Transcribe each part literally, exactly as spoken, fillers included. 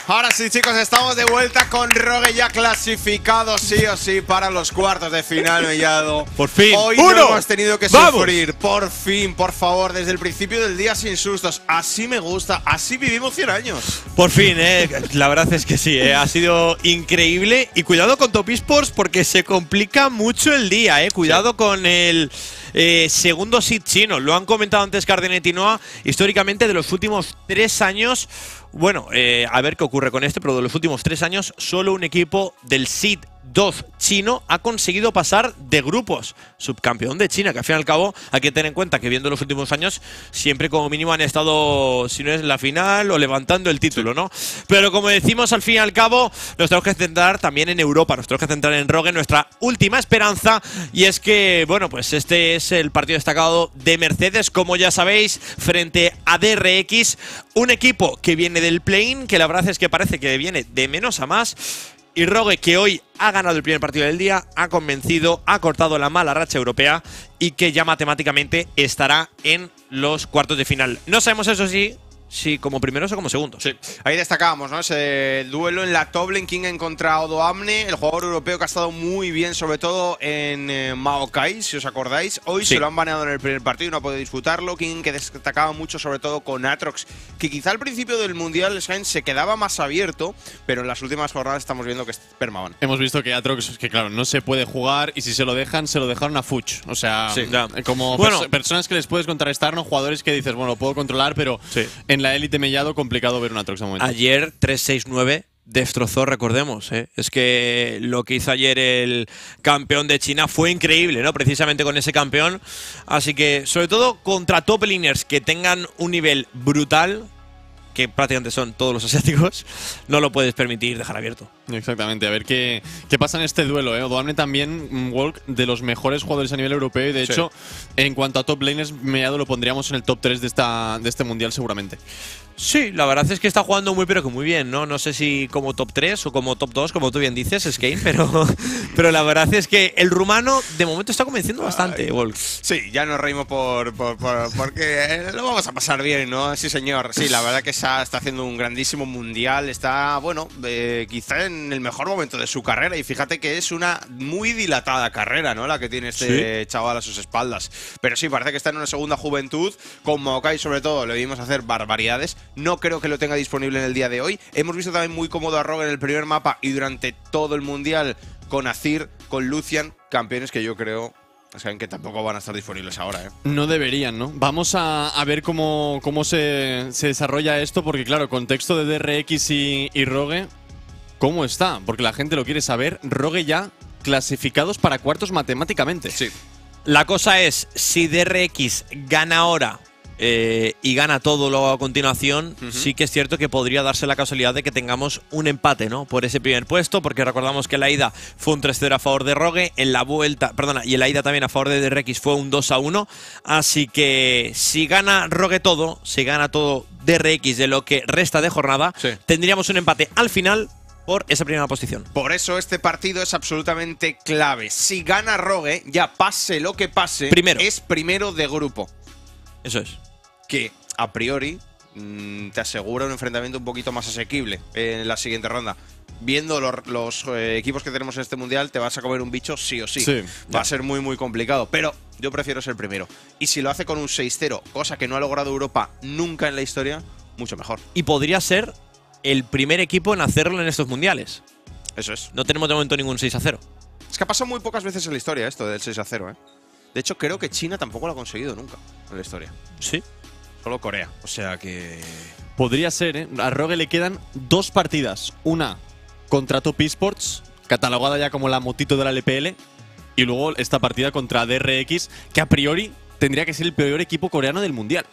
Ahora sí, chicos, estamos de vuelta con Rogue ya clasificado sí o sí para los cuartos de final, Mellado. Por fin. Hoy ¡Uno! no hemos tenido que ¡Vamos! sufrir. Por fin, por favor, desde el principio del día sin sustos. Así me gusta, así vivimos cien años. Por fin, eh. La verdad es que sí, eh. Ha sido increíble. Y cuidado con Top Esports porque se complica mucho el día, eh. Cuidado sí. con el eh, segundo seed chino. Lo han comentado antes Cardenet y Noah. Históricamente, de los últimos tres años. Bueno, eh, a ver qué ocurre con este, pero de los últimos tres años, solo un equipo del seed dos chino ha conseguido pasar de grupos. Subcampeón de China, que al fin y al cabo hay que tener en cuenta que viendo los últimos años siempre como mínimo han estado, si no es en la final o levantando el título, ¿no? Pero como decimos, al fin y al cabo nos tenemos que centrar también en Europa, nos tenemos que centrar en Rogue, nuestra última esperanza, y es que, bueno, pues este es el partido destacado de Mercedes, como ya sabéis, frente a D R X, un equipo que viene del play-in, que la verdad es que parece que viene de menos a más. Y Rogue, que hoy ha ganado el primer partido del día, ha convencido, ha cortado la mala racha europea y que ya matemáticamente estará en los cuartos de final. No sabemos, eso sí, si como primeros o como segundos. Sí, ahí destacábamos, ¿no? Ese duelo en la top lane, King contra Odoamne, el jugador europeo que ha estado muy bien, sobre todo en eh, Maokai, si os acordáis. Hoy sí. se lo han baneado en el primer partido y no ha podido disfrutarlo. King que destacaba mucho, sobre todo con Aatrox, que quizá al principio del Mundial Skyne se quedaba más abierto, pero en las últimas jornadas estamos viendo que es permaban. Hemos visto que Aatrox, que claro, no se puede jugar y si se lo dejan, se lo dejaron a Fuch. O sea, sí, como bueno, pers personas que les puedes contrarrestar, no jugadores que dices, bueno, lo puedo controlar, pero sí. en la élite Mellado complicado ver un Aatrox a momento. Ayer tres seis nueve destrozó, recordemos, ¿eh? Es que lo que hizo ayer el campeón de China fue increíble, ¿no? Precisamente con ese campeón. Así que, sobre todo contra top laners que tengan un nivel brutal, que prácticamente son todos los asiáticos, no lo puedes permitir dejar abierto. Exactamente, a ver qué, qué pasa en este duelo, ¿eh? Odoamne también, Walk, de los mejores jugadores a nivel europeo y de hecho, sí. en cuanto a top laners, Mellado lo pondríamos en el top tres de, esta, de este mundial seguramente. Sí, la verdad es que está jugando muy pero que muy bien, ¿no? No sé si como top tres o como top dos, como tú bien dices, Skane, pero, pero la verdad es que el rumano de momento está convenciendo bastante, Walk. Sí, ya nos reímos por, por, por porque lo vamos a pasar bien, ¿no? Sí, señor. Sí, la verdad que está, está haciendo un grandísimo mundial, está, bueno, eh, quizá en el mejor momento de su carrera y fíjate que es una muy dilatada carrera, ¿no? La que tiene este ¿Sí? chaval a sus espaldas. Pero sí, parece que está en una segunda juventud, con Maokai sobre todo, le vimos hacer barbaridades. No creo que lo tenga disponible en el día de hoy. Hemos visto también muy cómodo a Rogue en el primer mapa y durante todo el mundial con Azir, con Lucian, campeones que yo creo saben que tampoco van a estar disponibles ahora, ¿eh? No deberían, ¿no? Vamos a, a ver cómo, cómo se, se desarrolla esto, porque claro, contexto de D R X y, y Rogue, ¿cómo está? Porque la gente lo quiere saber. Rogue ya clasificados para cuartos matemáticamente. Sí. La cosa es, si D R X gana ahora Eh, y gana todo luego a continuación, uh-huh. sí que es cierto que podría darse la casualidad de que tengamos un empate, ¿no? Por ese primer puesto, porque recordamos que la ida fue un tres cero a favor de Rogue, en la vuelta, perdona, y en la ida también a favor de D R X fue un dos a uno, así que si gana Rogue todo, si gana todo D R X de lo que resta de jornada, sí. tendríamos un empate al final por esa primera posición. Por eso este partido es absolutamente clave. Si gana Rogue, ya pase lo que pase, primero. es primero de grupo. Eso es. Que a priori mmm, te asegura un enfrentamiento un poquito más asequible en la siguiente ronda. Viendo los, los eh, equipos que tenemos en este mundial, te vas a comer un bicho sí o sí. sí Va ya. a ser muy, muy complicado. Pero yo prefiero ser primero. Y si lo hace con un seis cero, cosa que no ha logrado Europa nunca en la historia, mucho mejor. Y podría ser el primer equipo en hacerlo en estos mundiales. Eso es. No tenemos de momento ningún seis a cero. Es que ha pasado muy pocas veces en la historia esto del seis a cero, ¿eh? De hecho, creo que China tampoco lo ha conseguido nunca en la historia. Sí. Solo Corea. O sea que… Podría ser, ¿eh? A Rogue le quedan dos partidas. Una contra Top Esports, catalogada ya como la motito de la L P L. Y luego esta partida contra D R X, que a priori tendría que ser el peor equipo coreano del mundial.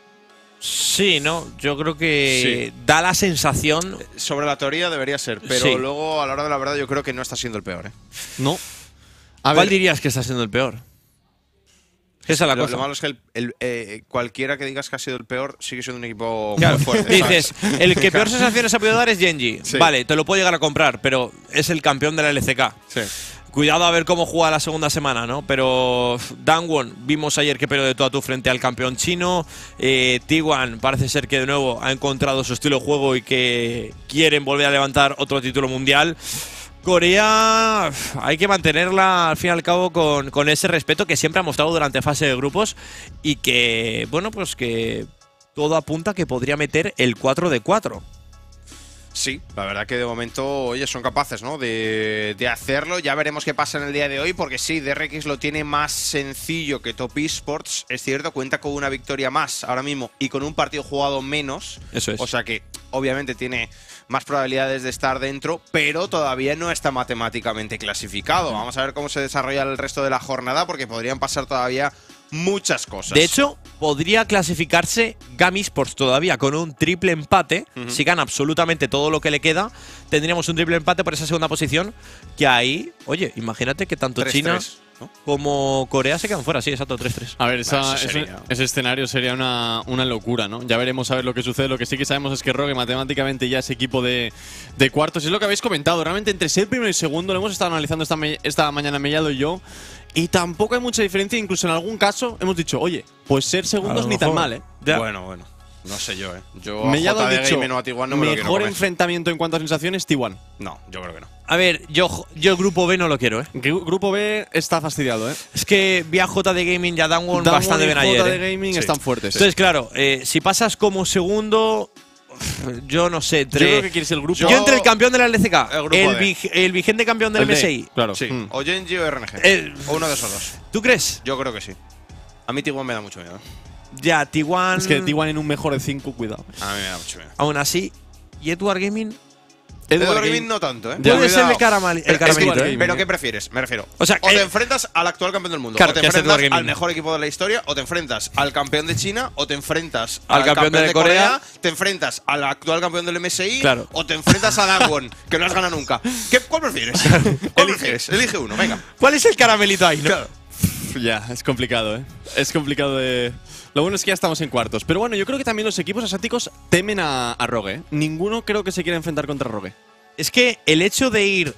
Sí, ¿no? Yo creo que sí. da la sensación… Sobre la teoría debería ser, pero sí. luego a la hora de la verdad yo creo que no está siendo el peor, ¿eh? No. A ¿Cuál ver. dirías que está siendo el peor? Esa es la lo, cosa. Lo malo es que el, el, eh, cualquiera que digas que ha sido el peor sigue siendo un equipo claro. muy fuerte. Dices, el que peor sensaciones ha podido dar es Genji. Sí. Vale, te lo puedo llegar a comprar, pero es el campeón de la L C K. Sí. Cuidado a ver cómo juega la segunda semana, ¿no? Pero Dangwon, vimos ayer que peleó de tú a tú frente al campeón chino. Eh, T uno parece ser que de nuevo ha encontrado su estilo de juego y que quieren volver a levantar otro título mundial. Corea hay que mantenerla al fin y al cabo con, con ese respeto que siempre ha mostrado durante fase de grupos y que, bueno, pues que todo apunta a que podría meter el cuatro de cuatro. Sí, la verdad que de momento, oye, son capaces, ¿no? De, de hacerlo. Ya veremos qué pasa en el día de hoy, porque sí, D R X lo tiene más sencillo que Top Esports. Es cierto, cuenta con una victoria más ahora mismo y con un partido jugado menos. Eso es. O sea que, obviamente, tiene más probabilidades de estar dentro, pero todavía no está matemáticamente clasificado. Vamos a ver cómo se desarrolla el resto de la jornada, porque podrían pasar todavía muchas cosas. De hecho, podría clasificarse G A M Esports todavía con un triple empate. Ujú. Si gana absolutamente todo lo que le queda, tendríamos un triple empate por esa segunda posición. Que ahí, oye, imagínate que tanto tres China tres, ¿no? como Corea se quedan fuera. Sí, exacto, tres tres. A ver, esa- Eso ese, sería- ese escenario sería una, una locura, ¿no? Ya veremos a ver lo que sucede. Lo que sí que sabemos es que Rogue matemáticamente ya es equipo de, de cuartos. Es lo que habéis comentado. Realmente entre ser primero y segundo lo hemos estado analizando esta, me- esta mañana Mellado y yo. Y tampoco hay mucha diferencia. Incluso en algún caso hemos dicho, oye, pues ser segundos ni tan mal, ¿eh? Ya. Bueno, bueno. No sé yo, ¿eh? Yo Mellado a ha J D dicho, Gaming o a T uno no me lo quiero mejor comer. enfrentamiento en cuanto a sensaciones, T uno. No, yo creo que no. A ver, yo, yo el grupo B no lo quiero, ¿eh? Gru- Grupo B está fastidiado, ¿eh? Es que vi a J D Gaming y a Dangwon Damwon bastante y bien ayer. J ¿eh? D Gaming Sí. están fuertes. Entonces, claro, eh, si pasas como segundo, yo no sé. Entre, yo creo que quieres el grupo. yo entre el campeón de la L C K, El grupo el, D. vig- el vigente campeón del El D, M S I. Claro. Sí, Mm. o Genji o R N G. Eh, o uno de esos dos. ¿Tú crees? Yo creo que sí. A mí T uno me da mucho miedo. Ya, T uno. Es que T uno en un mejor de cinco, cuidado. A mí me da mucho miedo. Aún así, y Edward Gaming Edward Gaming no tanto, ¿eh? Ya. puede ser el, Cuidado. caramel- el Pero, es que- caramelito, Edward ¿eh? Gaming. ¿Pero qué prefieres? Me refiero. O sea, o te eh, enfrentas al actual campeón del mundo. Claro, o te que es Edward enfrentas al Gaming. mejor equipo de la historia. O te enfrentas al campeón de China. O te enfrentas Al al, campeón campeón, de de Corea. Corea. Te enfrentas al actual campeón del M S I. Claro. O te enfrentas a Dangwon, que no has ganado nunca. ¿Qué, ¿Cuál prefieres? ¿Cuál prefieres? Elige uno, venga. ¿Cuál es el caramelito ahí? no? Ya, es complicado, ¿eh? Es complicado de… Lo bueno es que ya estamos en cuartos. Pero bueno, yo creo que también los equipos asiáticos temen a, a Rogue, ¿eh? Ninguno creo que se quiera enfrentar contra Rogue. Es que el hecho de ir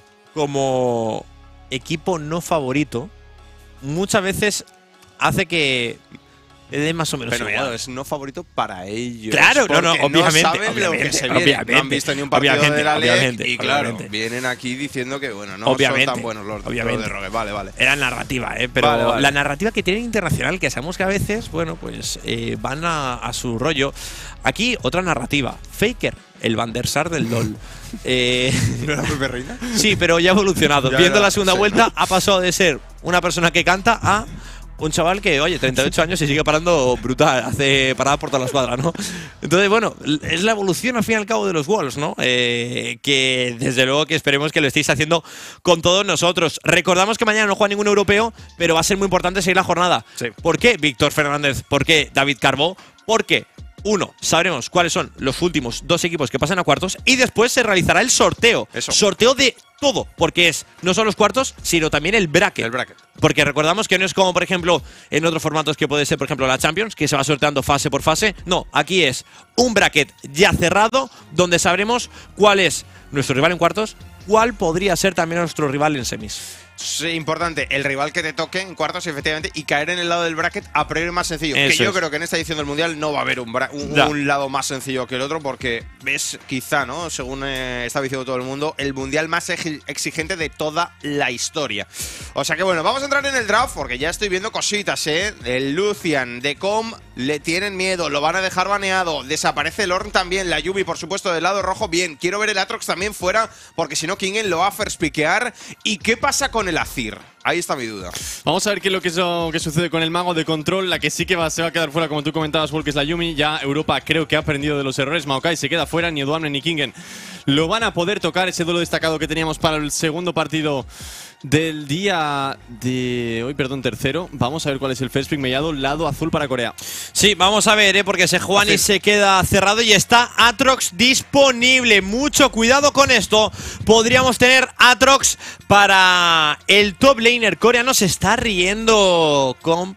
como equipo no favorito muchas veces hace que le dé más o menos Pero igual. mira, es no favorito para ellos. Claro, no, no, porque obviamente, No saben lo que obviamente, se viene. obviamente, No han visto ni un partido obviamente, de la L E obviamente, C y claro, obviamente. vienen aquí diciendo que bueno, no Obviamente, son tan buenos los, los obviamente. de Rogue. Vale, vale. Era narrativa, ¿eh? Pero Vale, vale. la narrativa que tienen internacional, que sabemos que a veces, bueno, pues eh, van a, a su rollo. Aquí, otra narrativa. Faker, el Van der Sar del LoL. eh, ¿No era Pepe Reina? sí, pero ya ha evolucionado. Ya Viendo era, la segunda sí. vuelta, ha pasado de ser una persona que canta a un chaval que, oye, treinta y ocho años y sigue parando brutal, hace parada por toda la escuadra, ¿no? Entonces, bueno, es la evolución al fin y al cabo de los Wolves, ¿no? Eh, que desde luego que esperemos que lo estéis haciendo con todos nosotros. Recordamos que mañana no juega ningún europeo, pero va a ser muy importante seguir la jornada. Sí. ¿Por qué Víctor Fernández? ¿Por qué David Carbó? Porque uno, sabremos cuáles son los últimos dos equipos que pasan a cuartos y después se realizará el sorteo. Eso. Sorteo de todo, porque es no solo los cuartos, sino también el bracket. El bracket. Porque recordamos que no es como, por ejemplo, en otros formatos que puede ser, por ejemplo, la Champions, que se va sorteando fase por fase. No, aquí es un bracket ya cerrado, donde sabremos cuál es nuestro rival en cuartos, cuál podría ser también nuestro rival en semis. Sí, importante, el rival que te toque en cuartos, efectivamente, y caer en el lado del bracket a priori más sencillo. Eso que yo es. creo que en esta edición del Mundial no va a haber un, bra- un, Ya. un lado más sencillo que el otro, porque ves, quizá, ¿no? Según eh, está diciendo todo el mundo, el Mundial más eji- exigente de toda la historia. O sea que bueno, vamos a entrar en el draft, porque ya estoy viendo cositas, ¿eh? El Lucian de Com le tienen miedo, lo van a dejar baneado. Desaparece el Ornn también, la Yubi, por supuesto, del lado rojo. Bien, quiero ver el Atrox también fuera, porque si no, Kingen lo va a first piquear. ¿Y qué pasa con el Azir? Ahí está mi duda. Vamos a ver qué es lo que, es lo que sucede con el mago de control. La que sí que va, se va a quedar fuera, como tú comentabas, Wolf, que es la Yumi. Ya Europa creo que ha aprendido de los errores. Maokai se queda fuera, ni Eduamne ni Kingen lo van a poder tocar. Ese duelo destacado que teníamos para el segundo partido del día de hoy, perdón, tercero. Vamos a ver cuál es el first pick mellado, lado azul para Corea. Sí, vamos a ver, ¿eh? Porque ese Juani se queda cerrado y está Atrox disponible. Mucho cuidado con esto. Podríamos tener Atrox para el top laner coreano. Se está riendo. Comp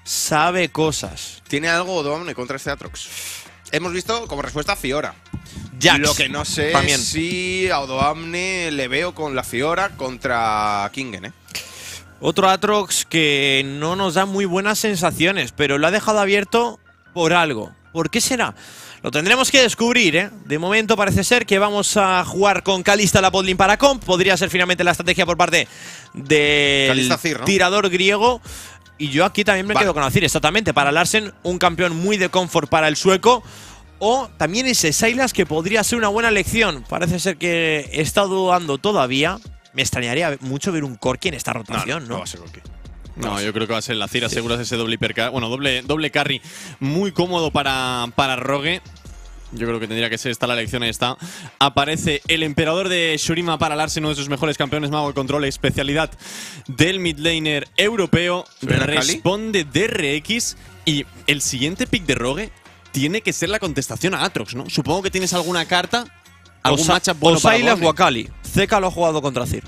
sabe cosas. ¿Tiene algo Domne contra este Atrox? Hemos visto como respuesta a Fiora. Jax. Lo que no sé también. es si a Odoamne le veo con la Fiora contra Kingen, ¿eh? Otro Aatrox que no nos da muy buenas sensaciones, pero lo ha dejado abierto por algo. ¿Por qué será? Lo tendremos que descubrir, ¿eh? De momento parece ser que vamos a jugar con Kalista la botlane para comp. Podría ser finalmente la estrategia por parte del Kalista Cir, ¿no? tirador griego. Y yo aquí también me Vale. quedo con Azir, exactamente. Para Larsen, un campeón muy de comfort para el sueco. O también ese Sylas que podría ser una buena elección. Parece ser que está dudando todavía. Me extrañaría mucho ver un Corki en esta rotación, ¿no? No va a ser Corki. No, yo creo que va a ser la Cira, aseguras ese doble hipercar. Bueno, doble, doble carry muy cómodo para, para Rogue. Yo creo que tendría que ser esta la elección, ahí está. Aparece el emperador de Shurima para Larsen, uno de sus mejores campeones, mago de control, especialidad del midlaner europeo. ¿Suena Kali? Responde D R X y el siguiente pick de Rogue tiene que ser la contestación a Aatrox, ¿no? Supongo que tienes alguna carta, algún Sa- matchup bueno o para Sylas Doble. o Akali. Zeka lo ha jugado contra Azir.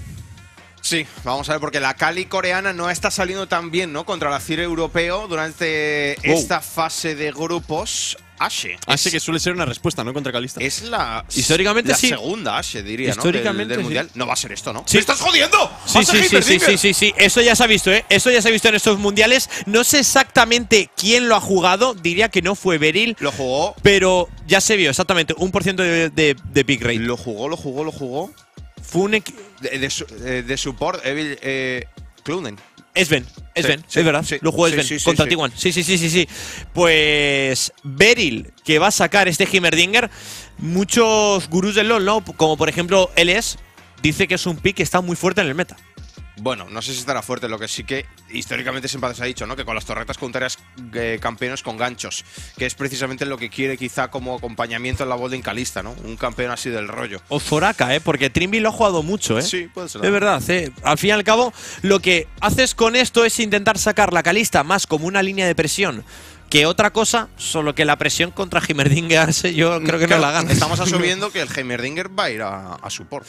Sí, vamos a ver, porque la Kali coreana no está saliendo tan bien, ¿no? Contra la Cir europeo durante Wow. esta fase de grupos. Ashe. Así que suele ser una respuesta, ¿no? Contra Kalista. Es la, Históricamente la sí. segunda Ashe, diría, Históricamente ¿no? Del, del sí. mundial. No va a ser esto, ¿no? Sí. ¡Me estás jodiendo! Sí, ¡Va a ser sí, sí, sí, Heimerdinger! sí, sí, sí. Eso ya se ha visto, ¿eh? Eso ya se ha visto en estos mundiales. No sé exactamente quién lo ha jugado. Diría que no fue Beryl. Lo jugó. Pero ya se vio exactamente un por ciento de, de, de pick rate. Lo jugó, lo jugó, lo jugó. Fue un equi- De, de, su- eh, de support, Evil eh, Clunen. Sven, Sven, sí, es verdad. sí, lo jugó sí, Sven sí, sí, contra sí. T uno. Sí, sí, sí, sí, sí. Pues Beryl, que va a sacar este Heimerdinger. Muchos gurús del LoL, ¿no? Como por ejemplo L S, dice que es un pick que está muy fuerte en el meta. Bueno, no sé si estará fuerte, lo que sí que históricamente siempre se ha dicho, ¿no? Que con las torretas contarías eh, campeones con ganchos, que es precisamente lo que quiere quizá como acompañamiento en la botlane Kalista, ¿no? Un campeón así del rollo. O Soraka, ¿eh? Porque Trimby lo ha jugado mucho, ¿eh? Sí, puede ser. De verdad, ¿eh? Al fin y al cabo, lo que haces con esto es intentar sacar la Kalista más como una línea de presión que otra cosa, solo que la presión contra Heimerdinger yo creo que Claro, no la gana. Estamos asumiendo que el Heimerdinger va a ir a, a support.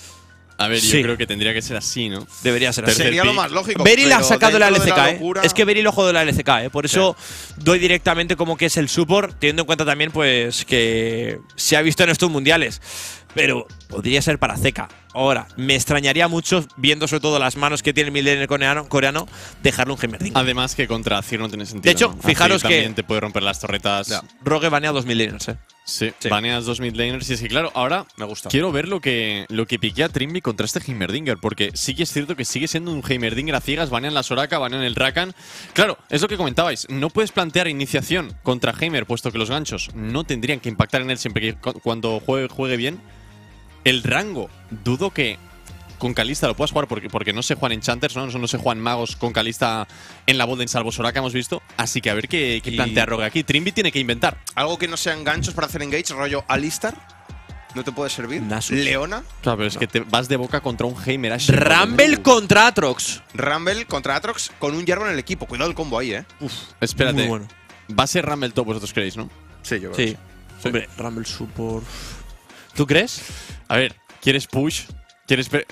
A ver, Sí. yo creo que tendría que ser así, ¿no? Debería ser así. Tercer Sería lo pick. más lógico. Beryl ha pero sacado la L dentro C K, de ¿eh? locura- Es que Beryl lo jugó de la L C K, ¿eh? Por eso doy directamente como que es el support, teniendo en cuenta también pues que se ha visto en estos mundiales. Pero podría ser para Zeka. Ahora, me extrañaría mucho, viendo sobre todo las manos que tiene el midlaner coreano, coreano, dejarle un Heimerdinger. Además que contra Azir no tiene sentido. De hecho, ¿no? fijaros Azir que- también te puede romper las torretas. Ya. Rogue banea dos midlaners, ¿eh? Sí, Sí. baneas dos midlaners. Y es que, claro, ahora Me gusta. quiero ver lo que, lo que piquea Trimby contra este Heimerdinger. Porque sí que es cierto que sigue siendo un Heimerdinger a ciegas. Banean la Soraka, banean el Rakan. Claro, es lo que comentabais. No puedes plantear iniciación contra Heimer, puesto que los ganchos no tendrían que impactar en él siempre que cu- cuando juegue, juegue bien. El rango, dudo que con Kalista lo puedas jugar porque, porque no se juegan enchanters, ¿no? No se juegan magos con Kalista en la botlane, salvo Soraka hemos visto. Así que a ver qué, qué Y- plantea Rogue aquí. Trimby tiene que inventar. Algo que no sean ganchos para hacer engage, rollo Alistar. ¿No te puede servir? Nasus. Leona. Claro, pero es que te vas de boca contra un Heimer Ashe. Rumble Uh, contra Aatrox. Rumble contra Aatrox con un hierro en el equipo. Cuidado el combo ahí, ¿eh? Espérate. Muy bueno. Va a ser Rumble top, vosotros creéis, ¿no? Sí, yo creo Sí. que sí. Hombre, Rumble support. ¿Tú crees? A ver, ¿quieres push? ¿Quieres pe-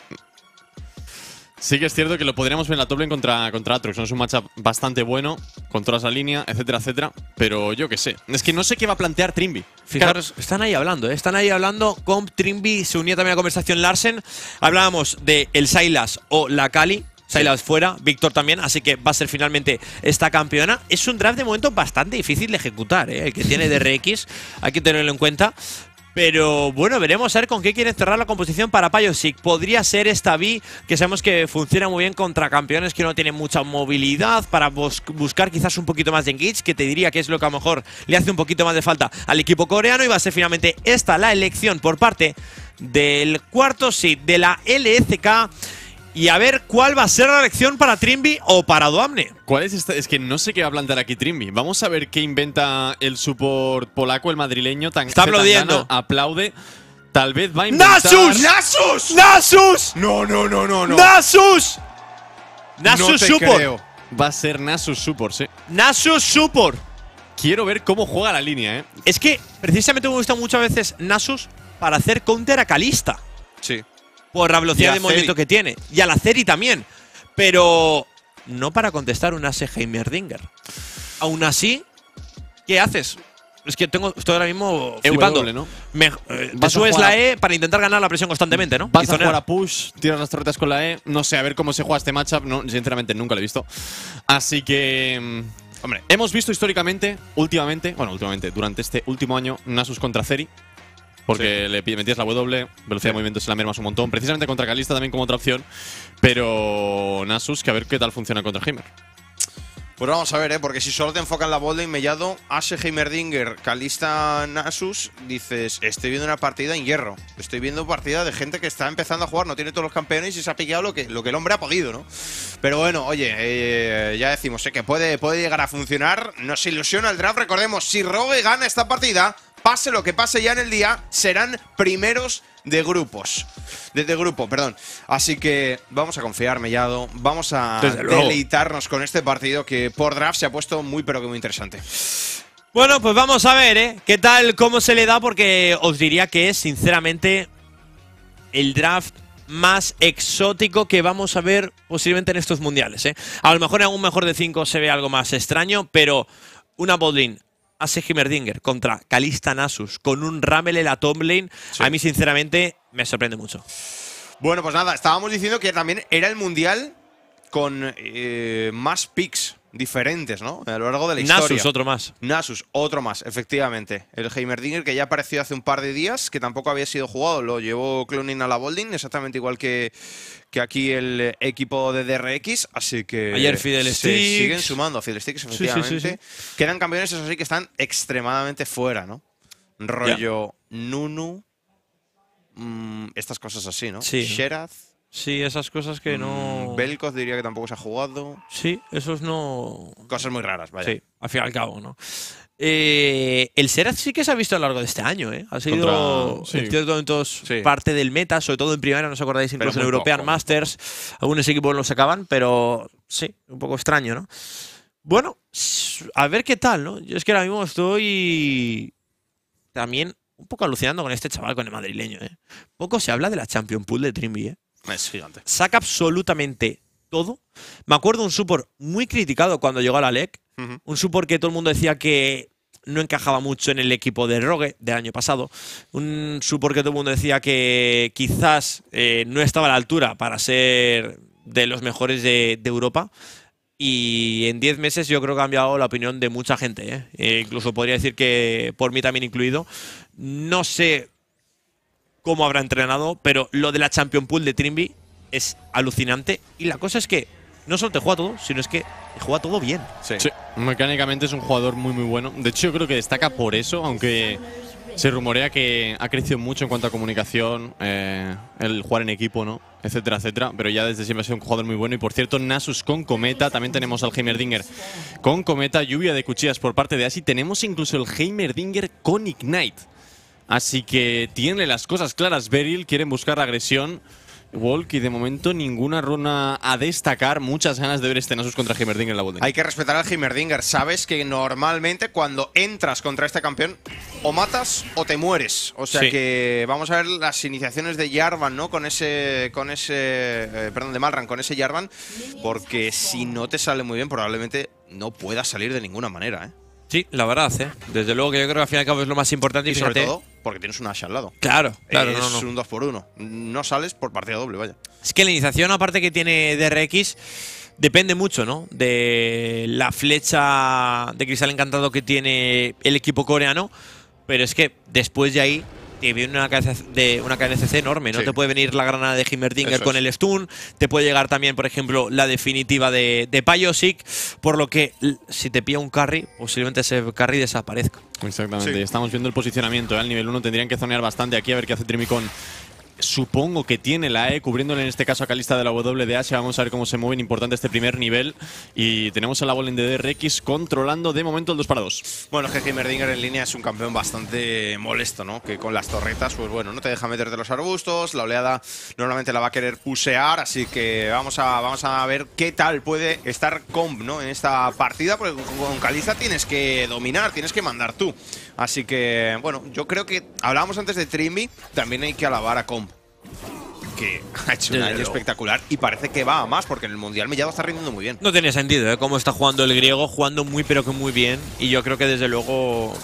Sí que es cierto que lo podríamos ver en la top lane contra, contra Aatrox, ¿no? Es un matchup bastante bueno, controla esa línea, etcétera, etcétera. Pero yo qué sé. Es que no sé qué va a plantear Trimby. Fijaros, están ahí hablando, ¿eh? Están ahí hablando con Trimby, se unía también a la conversación Larsen. Hablábamos de el Sylas o la Kali. Sylas fuera, Víctor también, así que va a ser finalmente esta campeona. Es un draft de momento bastante difícil de ejecutar, ¿eh? El que tiene D R X, hay que tenerlo en cuenta. Pero bueno, veremos a ver con qué quieren cerrar la composición para Pyosic. Podría ser esta B, que sabemos que funciona muy bien contra campeones que no tienen mucha movilidad, para bus buscar quizás un poquito más de engage, que te diría que es lo que a lo mejor le hace un poquito más de falta al equipo coreano. Y va a ser finalmente esta la elección por parte del cuarto seed de la L C K. Y a ver cuál va a ser la elección para Trimby o para Doamne. ¿Cuál es esta? Es que no sé qué va a plantear aquí Trimby. Vamos a ver qué inventa el support polaco, el madrileño. Tan Está aplaudiendo. Zetangana aplaude. Tal vez va a inventar… ¡Nasus! ¡Nasus! ¡Nasus! No, no, no, no, no. ¡Nasus! Nasus no te support. creo. Va a ser Nasus support, sí. Nasus support. Quiero ver cómo juega la línea, ¿eh? Es que precisamente me gusta muchas veces Nasus para hacer counter a Kalista. Sí. Por la Y velocidad a de movimiento Ceri. que tiene. Y a la Ceri también. Pero no para contestar un Ase Heimerdinger. Aún así, ¿qué haces? Es que tengo, estoy ahora mismo E W, flipando. ¿no? Me, eh, te Vas a subes jugar la a- E para intentar ganar la presión constantemente, ¿no? Vas Y a zonear. jugar a push, tiras las torretas con la E. No sé, a ver cómo se juega este matchup. No, sinceramente, nunca lo he visto. Así que. mm, Hombre, hemos visto históricamente, últimamente, bueno, últimamente, durante este último año, Nasus contra Ceri. Porque le pi- metías la W, velocidad de movimiento se la mermas un montón. Precisamente contra Kalista también como otra opción. Pero Nasus, que a ver qué tal funciona contra Heimer. Pues vamos a ver, ¿eh? Porque si solo te enfocan la botlane, Mellado, Ashe, Heimerdinger, Kalista, Nasus, dices, estoy viendo una partida en hierro. Estoy viendo partida de gente que está empezando a jugar, no tiene todos los campeones y se ha pillado lo que, lo que el hombre ha podido, ¿no? Pero bueno, oye, eh, ya decimos, ¿eh? que puede, puede llegar a funcionar. Nos ilusiona el draft. Recordemos, si Rogue gana esta partida, pase lo que pase ya en el día, serán primeros de grupos. De, de grupo, perdón. Así que vamos a confiar, Mellado. Vamos a Desde luego. deleitarnos con este partido que por draft se ha puesto muy pero que muy interesante. Bueno, pues vamos a ver, ¿eh? ¿Qué tal, cómo se le da? Porque os diría que es, sinceramente, el draft más exótico que vamos a ver posiblemente en estos mundiales, ¿eh? A lo mejor en algún mejor de cinco se ve algo más extraño, pero una botlane Ashe Heimerdinger contra Kalista Nasus con un Ramel en la top lane, Sí. a mí, sinceramente, me sorprende mucho. Bueno, pues nada, estábamos diciendo que también era el mundial con eh, más picks diferentes, ¿no? A lo largo de la historia. Nasus, otro más. Nasus, otro más, efectivamente. El Heimerdinger que ya apareció hace un par de días, que tampoco había sido jugado, lo llevó Cloning a la Bolding, exactamente igual que, que aquí el equipo de D R X, así que Ayer Fiddlesticks. se siguen sumando Fiddlesticks, sí, efectivamente. sí, sí. Quedan campeones, eso sí, que están extremadamente fuera, ¿no? Rollo Nunu, mm, estas cosas así, ¿no? Sí. Sheraz, Sí, esas cosas que no… mm, Vel'Koz diría que tampoco se ha jugado. Sí, esos no… Cosas muy raras, vaya. Sí, al fin y al cabo, ¿no? Eh, el Xerath sí que se ha visto a lo largo de este año, ¿eh? Ha sido Contra- sí. en ciertos momentos Sí. parte del meta, sobre todo en primera, no os acordáis, Pero incluso en muy European poco. Masters. Algunos equipos lo sacaban, pero sí, un poco extraño, ¿no? Bueno, s- a ver qué tal, ¿no? Yo es que ahora mismo estoy también un poco alucinando con este chaval, con el madrileño, ¿eh? Poco se habla de la Champion Pool de Trimby, ¿eh? Es gigante. Saca absolutamente todo. Me acuerdo un support muy criticado cuando llegó a la L E C. Ujú. Un support que todo el mundo decía que no encajaba mucho en el equipo de Rogue del año pasado. Un support que todo el mundo decía que quizás eh, no estaba a la altura para ser de los mejores de, de Europa. Y en diez meses yo creo que ha cambiado la opinión de mucha gente, ¿eh? Eh, incluso podría decir que por mí también incluido. No sé cómo habrá entrenado, pero lo de la Champion Pool de Trimby es alucinante. Y la cosa es que no solo te juega todo, sino es que te juega todo bien. Sí. Sí, mecánicamente es un jugador muy muy bueno. De hecho, yo creo que destaca por eso, aunque se rumorea que ha crecido mucho en cuanto a comunicación, eh, el jugar en equipo, ¿no? Etcétera, etcétera. Pero ya desde siempre ha sido un jugador muy bueno. Y por cierto, Nasus con Cometa. También tenemos al Heimerdinger con Cometa. Lluvia de cuchillas por parte de Asi. Tenemos incluso el Heimerdinger con Ignite. Así que tiene las cosas claras. Beryl quieren buscar la agresión. Walk y de momento ninguna runa a destacar. Muchas ganas de ver este Nasus contra Heimerdinger en la botlane. Hay que respetar al Heimerdinger. Sabes que normalmente cuando entras contra este campeón o matas o te mueres. O sea Sí. que vamos a ver las iniciaciones de Jarvan, ¿no? Con ese, con ese, eh, perdón, de Malran, con ese Jarvan, porque si no te sale muy bien probablemente no puedas salir de ninguna manera, ¿eh? Sí, la verdad, ¿eh? Desde luego que yo creo que al fin y al cabo es lo más importante. Y, Y sobre fíjate, todo porque tienes un Ashe al lado. Claro, claro, es no, no. un dos por uno. No sales por partida doble, vaya. Es que la iniciación, aparte que tiene D R X, depende mucho, ¿no? De la flecha de cristal encantado que tiene el equipo coreano. Pero es que después de ahí te viene una K C C, de, una K N C C enorme, ¿no? Sí. Te puede venir la granada de Heimerdinger Eso con es. el stun. Te puede llegar también, por ejemplo, la definitiva de, de Pyosic. Por lo que l- si te pilla un carry, posiblemente ese carry desaparezca. Exactamente, Sí. y estamos viendo el posicionamiento, ¿eh? Al nivel uno tendrían que zonear bastante aquí a ver qué hace Trimicon. Supongo que tiene la E, cubriéndole en este caso a Kalista de la W D H. Vamos a ver cómo se mueven, importante este primer nivel. Y tenemos a la bola de D R X controlando de momento el dos para dos. Bueno, es que Heimerdinger en línea es un campeón bastante molesto, ¿no? Que con las torretas, pues bueno, no te deja meterte los arbustos, la oleada normalmente la va a querer pusear, así que vamos a, vamos a ver qué tal puede estar Comp, ¿no? En esta partida, porque con- con Kalista tienes que dominar, tienes que mandar tú. Así que, bueno, yo creo que hablábamos antes de Trimby, también hay que alabar a Comp, que ha hecho un Desde año luego. espectacular y parece que va a más, porque en el Mundial Mellado está rindiendo muy bien. No tiene sentido, ¿eh? Cómo está jugando el griego, jugando muy pero que muy bien. Y yo creo que desde luego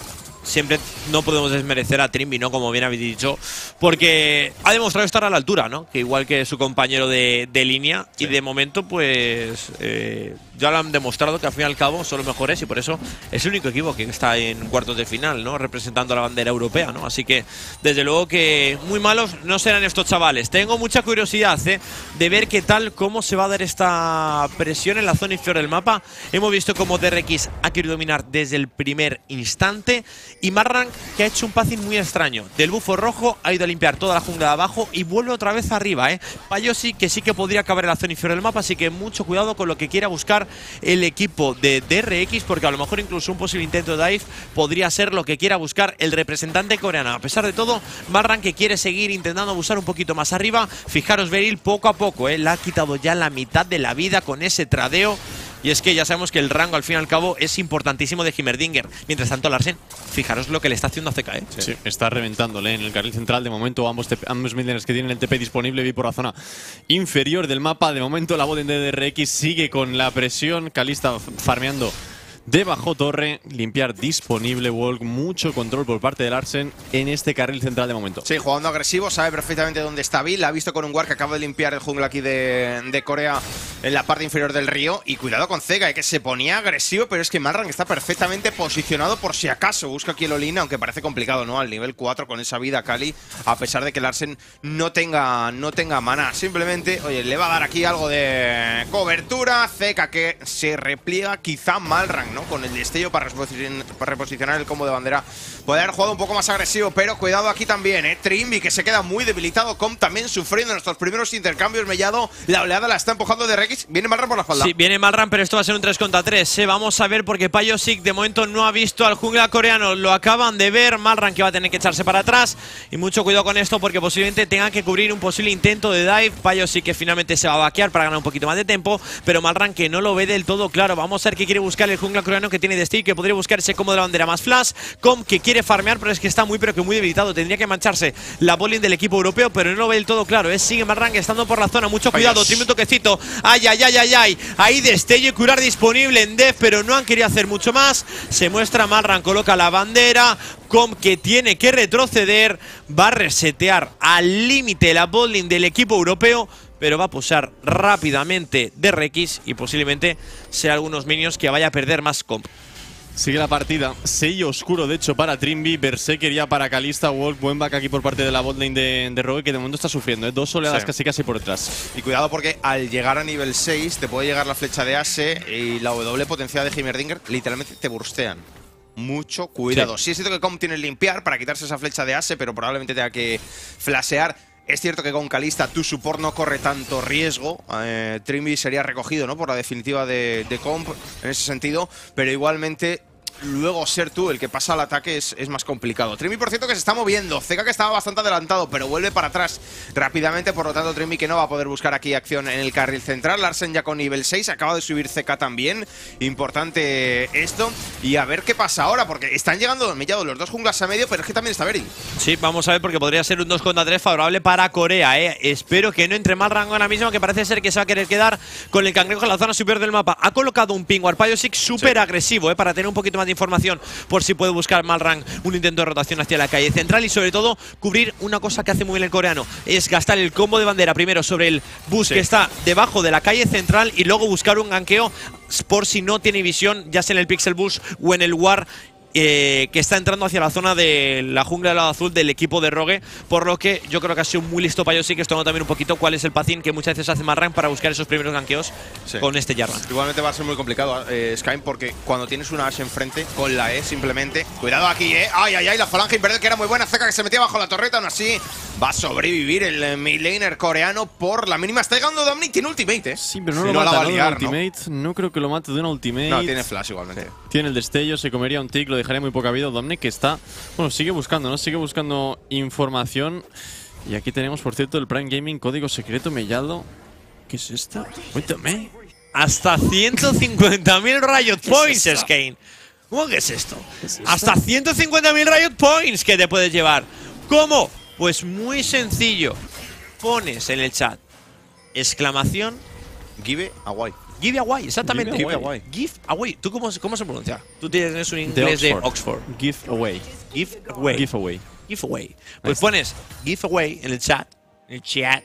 siempre no podemos desmerecer a Trimby, ¿no? Como bien habéis dicho, porque ha demostrado estar a la altura, ¿no? Que igual que su compañero de, de línea, sí. Y de momento, pues eh, ya lo han demostrado que al fin y al cabo son los mejores y por eso es el único equipo que está en cuartos de final, ¿no? Representando a la bandera europea, ¿no? Así que, desde luego que muy malos no serán estos chavales. Tengo mucha curiosidad, ¿eh? De ver qué tal, cómo se va a dar esta presión en la zona inferior del mapa. Hemos visto cómo D R X ha querido dominar desde el primer instante y Malrang, que ha hecho un passing muy extraño. Del bufo rojo ha ido a limpiar toda la jungla de abajo y vuelve otra vez arriba, ¿eh? Payosi, que sí que podría acabar en la zona inferior del mapa, así que mucho cuidado con lo que quiera buscar el equipo de D R X, porque a lo mejor incluso un posible intento de dive podría ser lo que quiera buscar el representante coreano. A pesar de todo, Malrang, que quiere seguir intentando abusar un poquito más arriba. Fijaros, Beryl poco a poco, ¿eh? Le ha quitado ya la mitad de la vida con ese tradeo. Y es que ya sabemos que el rango, al fin y al cabo, es importantísimo de Heimerdinger. Mientras tanto, Larsen, fijaros lo que le está haciendo a C K, ¿eh? Sí, sí, está reventándole en el carril central. De momento, ambos, ambos midlaners que tienen el T P disponible, vi por la zona inferior del mapa. De momento, la bot en D R X sigue con la presión. Kalista farmeando de bajo torre, limpiar disponible, Walk, mucho control por parte de Larsen en este carril central de momento. Sí, jugando agresivo, sabe perfectamente dónde está Bill, la ha visto con un War que acaba de limpiar el jungla aquí de, de Corea en la parte inferior del río. Y cuidado con Zega, que se ponía agresivo, pero es que Malrang está perfectamente posicionado por si acaso. Busca aquí el Olin, aunque parece complicado, ¿no? Al nivel cuatro con esa vida Kali, a pesar de que Larsen no tenga, no tenga mana. Simplemente, oye, le va a dar aquí algo de cobertura. Zega que se repliega, quizá Malrang, ¿no? Con el destello para, reposicionar, para reposicionar el combo de bandera. Puede haber jugado un poco más agresivo, pero cuidado aquí también, ¿eh? Trimby, que se queda muy debilitado. Com también sufriendo nuestros primeros intercambios. Mellado, la oleada la está empujando de R X. Viene Malrang por la espalda. Sí, viene Malrang, pero esto va a ser un tres contra tres, ¿eh? Vamos a ver, porque Payosic de momento no ha visto al jungla coreano. Lo acaban de ver. Malrang, que va a tener que echarse para atrás. Y mucho cuidado con esto, porque posiblemente tenga que cubrir un posible intento de dive. Payosic, que finalmente se va a vaquear para ganar un poquito más de tiempo, pero Malrang, que no lo ve del todo claro. Vamos a ver qué quiere buscar el jungla coreano, que tiene destino, que podría buscar ese combo de la bandera más flash. Com, que quiere farmear, pero es que está muy pero que muy debilitado. Tendría que mancharse la bowling del equipo europeo, pero no lo ve del todo claro, ¿eh? Sigue Malrang estando por la zona. Mucho cuidado, tiene un toquecito. Ay, ay, ay, ay, ay. Ahí destello y curar disponible en Def, pero no han querido hacer mucho más. Se muestra Malrang, coloca la bandera. Com, que tiene que retroceder, va a resetear al límite la bowling del equipo europeo, pero va a pulsar rápidamente D R X y posiblemente sea algunos minions que vaya a perder más Com. Sigue la partida. Sello oscuro, de hecho, para Trimby. Berserker ya para Kalista. Walk, buen back aquí por parte de la botlane de, de Rogue, que de momento está sufriendo, ¿eh? Dos oleadas, sí, casi casi por detrás. Y cuidado, porque al llegar a nivel seis te puede llegar la flecha de Ace y la W potenciada de Heimerdinger literalmente te burstean. Mucho cuidado. Sí, sí es cierto que Com tiene que limpiar para quitarse esa flecha de Ace, pero probablemente tenga que flashear. Es cierto que con Kalista tu support no corre tanto riesgo. Eh, Trimby sería recogido, ¿no? Por la definitiva de, de Comp en ese sentido, pero igualmente luego ser tú el que pasa al ataque es, es más complicado. Trimby, por cierto, que se está moviendo. Zeka, que estaba bastante adelantado, pero vuelve para atrás rápidamente. Por lo tanto, Trimby, que no va a poder buscar aquí acción en el carril central. Larsen ya con nivel seis. Acaba de subir Zeka también. Importante esto. Y a ver qué pasa ahora, porque están llegando Mellado los dos junglas a medio, pero es que también está Beryl. Sí, vamos a ver, porque podría ser un dos contra tres favorable para Corea, ¿eh? Espero que no entre Malrang ahora mismo, que parece ser que se va a querer quedar con el cangrejo en la zona superior del mapa. Ha colocado un ping Payosic súper sí. agresivo, ¿eh? Para tener un poquito más de información, por si puede buscar Malrang un intento de rotación hacia la calle central y sobre todo cubrir una cosa que hace muy bien el coreano, es gastar el combo de bandera primero sobre el bus sí. que está debajo de la calle central y luego buscar un ganqueo por si no tiene visión, ya sea en el Pixel Bus o en el War, Eh, que está entrando hacia la zona de la jungla del lado azul del equipo de Rogue, por lo que yo creo que ha sido muy listo Payosic, esto también un poquito cuál es el pacing que muchas veces hace Malrang para buscar esos primeros ganqueos sí. con este Jarvan. Igualmente va a ser muy complicado, eh, Skype, porque cuando tienes una Ashe enfrente, con la E simplemente, cuidado aquí, eh, ay, ay, ay, la falange imperial que era muy buena, Zeka que se metía bajo la torreta, aún así va a sobrevivir el eh, midlaner coreano por la mínima. Está llegando Dominic, tiene ultimate, eh. Sí, pero no si lo no mata, la va a liar, ¿no? Ultimate, ¿no? no creo que lo mate de una ultimate. No, tiene flash igualmente. Sí. Tiene el destello, se comería un tick, lo dejaría muy poca vida. Dominic, que está, bueno, sigue buscando, ¿no? Sigue buscando información. Y aquí tenemos, por cierto, el Prime Gaming, código secreto Mellado. ¿Qué es esto? Cuéntame. Hasta ciento cincuenta mil Riot Points, es Skane. ¿Cómo que es esto? ¿Es Hasta ciento cincuenta mil Riot Points que te puedes llevar. ¿Cómo? Pues muy sencillo. Pones en el chat exclamación Give away. Giveaway, exactamente. Giveaway. Giveaway. ¿Tú cómo, cómo se pronuncia? Tú tienes un inglés de Oxford. Giveaway. Giveaway. Giveaway. Giveaway. Pues pones giveaway en el chat. En el chat.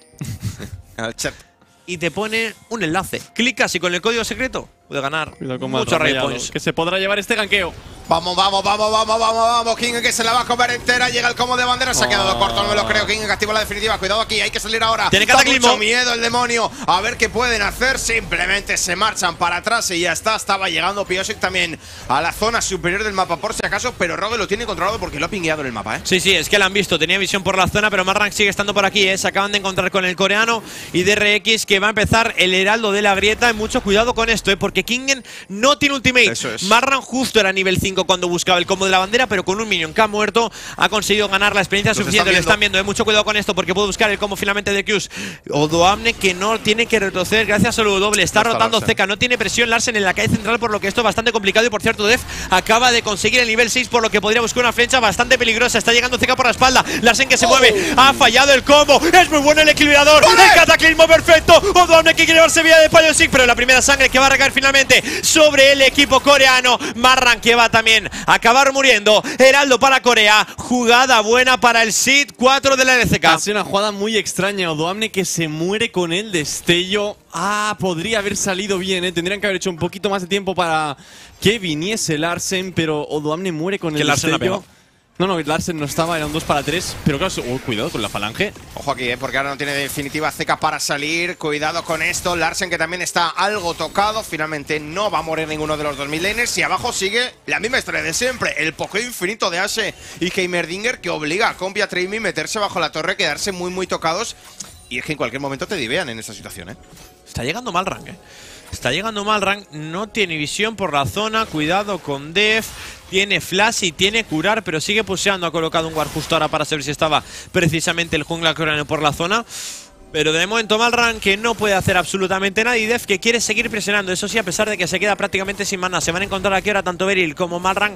En el chat. Y te pone un enlace. Clicas y con el código secreto puedes ganar muchos Ray Points. Que se podrá llevar este ganqueo. Vamos, vamos, vamos, vamos, vamos, vamos. King que se la va a comer entera. Llega el combo de bandera. Se ha quedado corto, no me lo creo. King que activa la definitiva. Cuidado aquí, hay que salir ahora. Tiene Da cataclismo. mucho miedo el demonio. A ver qué pueden hacer. Simplemente se marchan para atrás y ya está. Estaba llegando Piosik también a la zona superior del mapa por si acaso. Pero Rogue lo tiene controlado porque lo ha pingueado en el mapa, ¿eh? Sí, sí, es que la han visto. Tenía visión por la zona, pero Marrank sigue estando por aquí, ¿eh? Se acaban de encontrar con el coreano y D R X que va a empezar el heraldo de la grieta. Y mucho cuidado con esto, ¿eh? Porque Kingen no tiene ultimate. Eso es. Marrank justo era nivel cinco cuando buscaba el combo de la bandera, pero con un minion que ha muerto ha conseguido ganar la experiencia Los suficiente. están Lo están viendo, ¿eh? Mucho cuidado con esto porque puede buscar el combo finalmente de Qs. Odoamne que no tiene que retroceder gracias a lo doble. Está No está rotando Larsen. Zeka, no tiene presión Larsen en la calle central, por lo que esto es bastante complicado. Y por cierto, Def acaba de conseguir el nivel seis, por lo que podría buscar una flecha bastante peligrosa. Está llegando Zeka por la espalda. Larsen que se Oh. mueve. Ha fallado el combo. Es muy bueno el equilibrador. ¡Vale! El cataclismo perfecto. Odoamne que quiere llevarse vía de Piosik, pero la primera sangre que va a recaer finalmente sobre el equipo coreano. Marran que va también a acabar muriendo. Heraldo para Corea. Jugada buena para el S I D cuatro de la L C K. Ha sido una jugada muy extraña. Odoamne que se muere con el destello. Ah, podría haber salido bien, ¿eh? Tendrían que haber hecho un poquito más de tiempo para que viniese Larsen, pero Odoamne muere con Que el Larsen la destello. pegó. No, no, Larsen no estaba, era un dos para tres. Pero claro, oh, cuidado con la falange. Ojo aquí, ¿eh? Porque ahora no tiene definitiva Zeka para salir. Cuidado con esto. Larsen que también está algo tocado. Finalmente no va a morir ninguno de los dos mid laners. Y abajo sigue la misma historia de siempre. El pokeo infinito de Ashe y Heimerdinger que obliga a Compi a Trimi a meterse bajo la torre, quedarse muy muy tocados. Y es que en cualquier momento te divean en esta situación, ¿eh? Está llegando mal rank, eh. Está llegando mal rank. No tiene visión por la zona. Cuidado con Def. Tiene flash y tiene curar, pero sigue pusheando. Ha colocado un guard justo ahora para saber si estaba precisamente el jungla coreano por la zona. Pero de momento Malran que no puede hacer absolutamente nada y Def que quiere seguir presionando. Eso sí, a pesar de que se queda prácticamente sin mana. Se van a encontrar aquí ahora tanto Beryl como Malran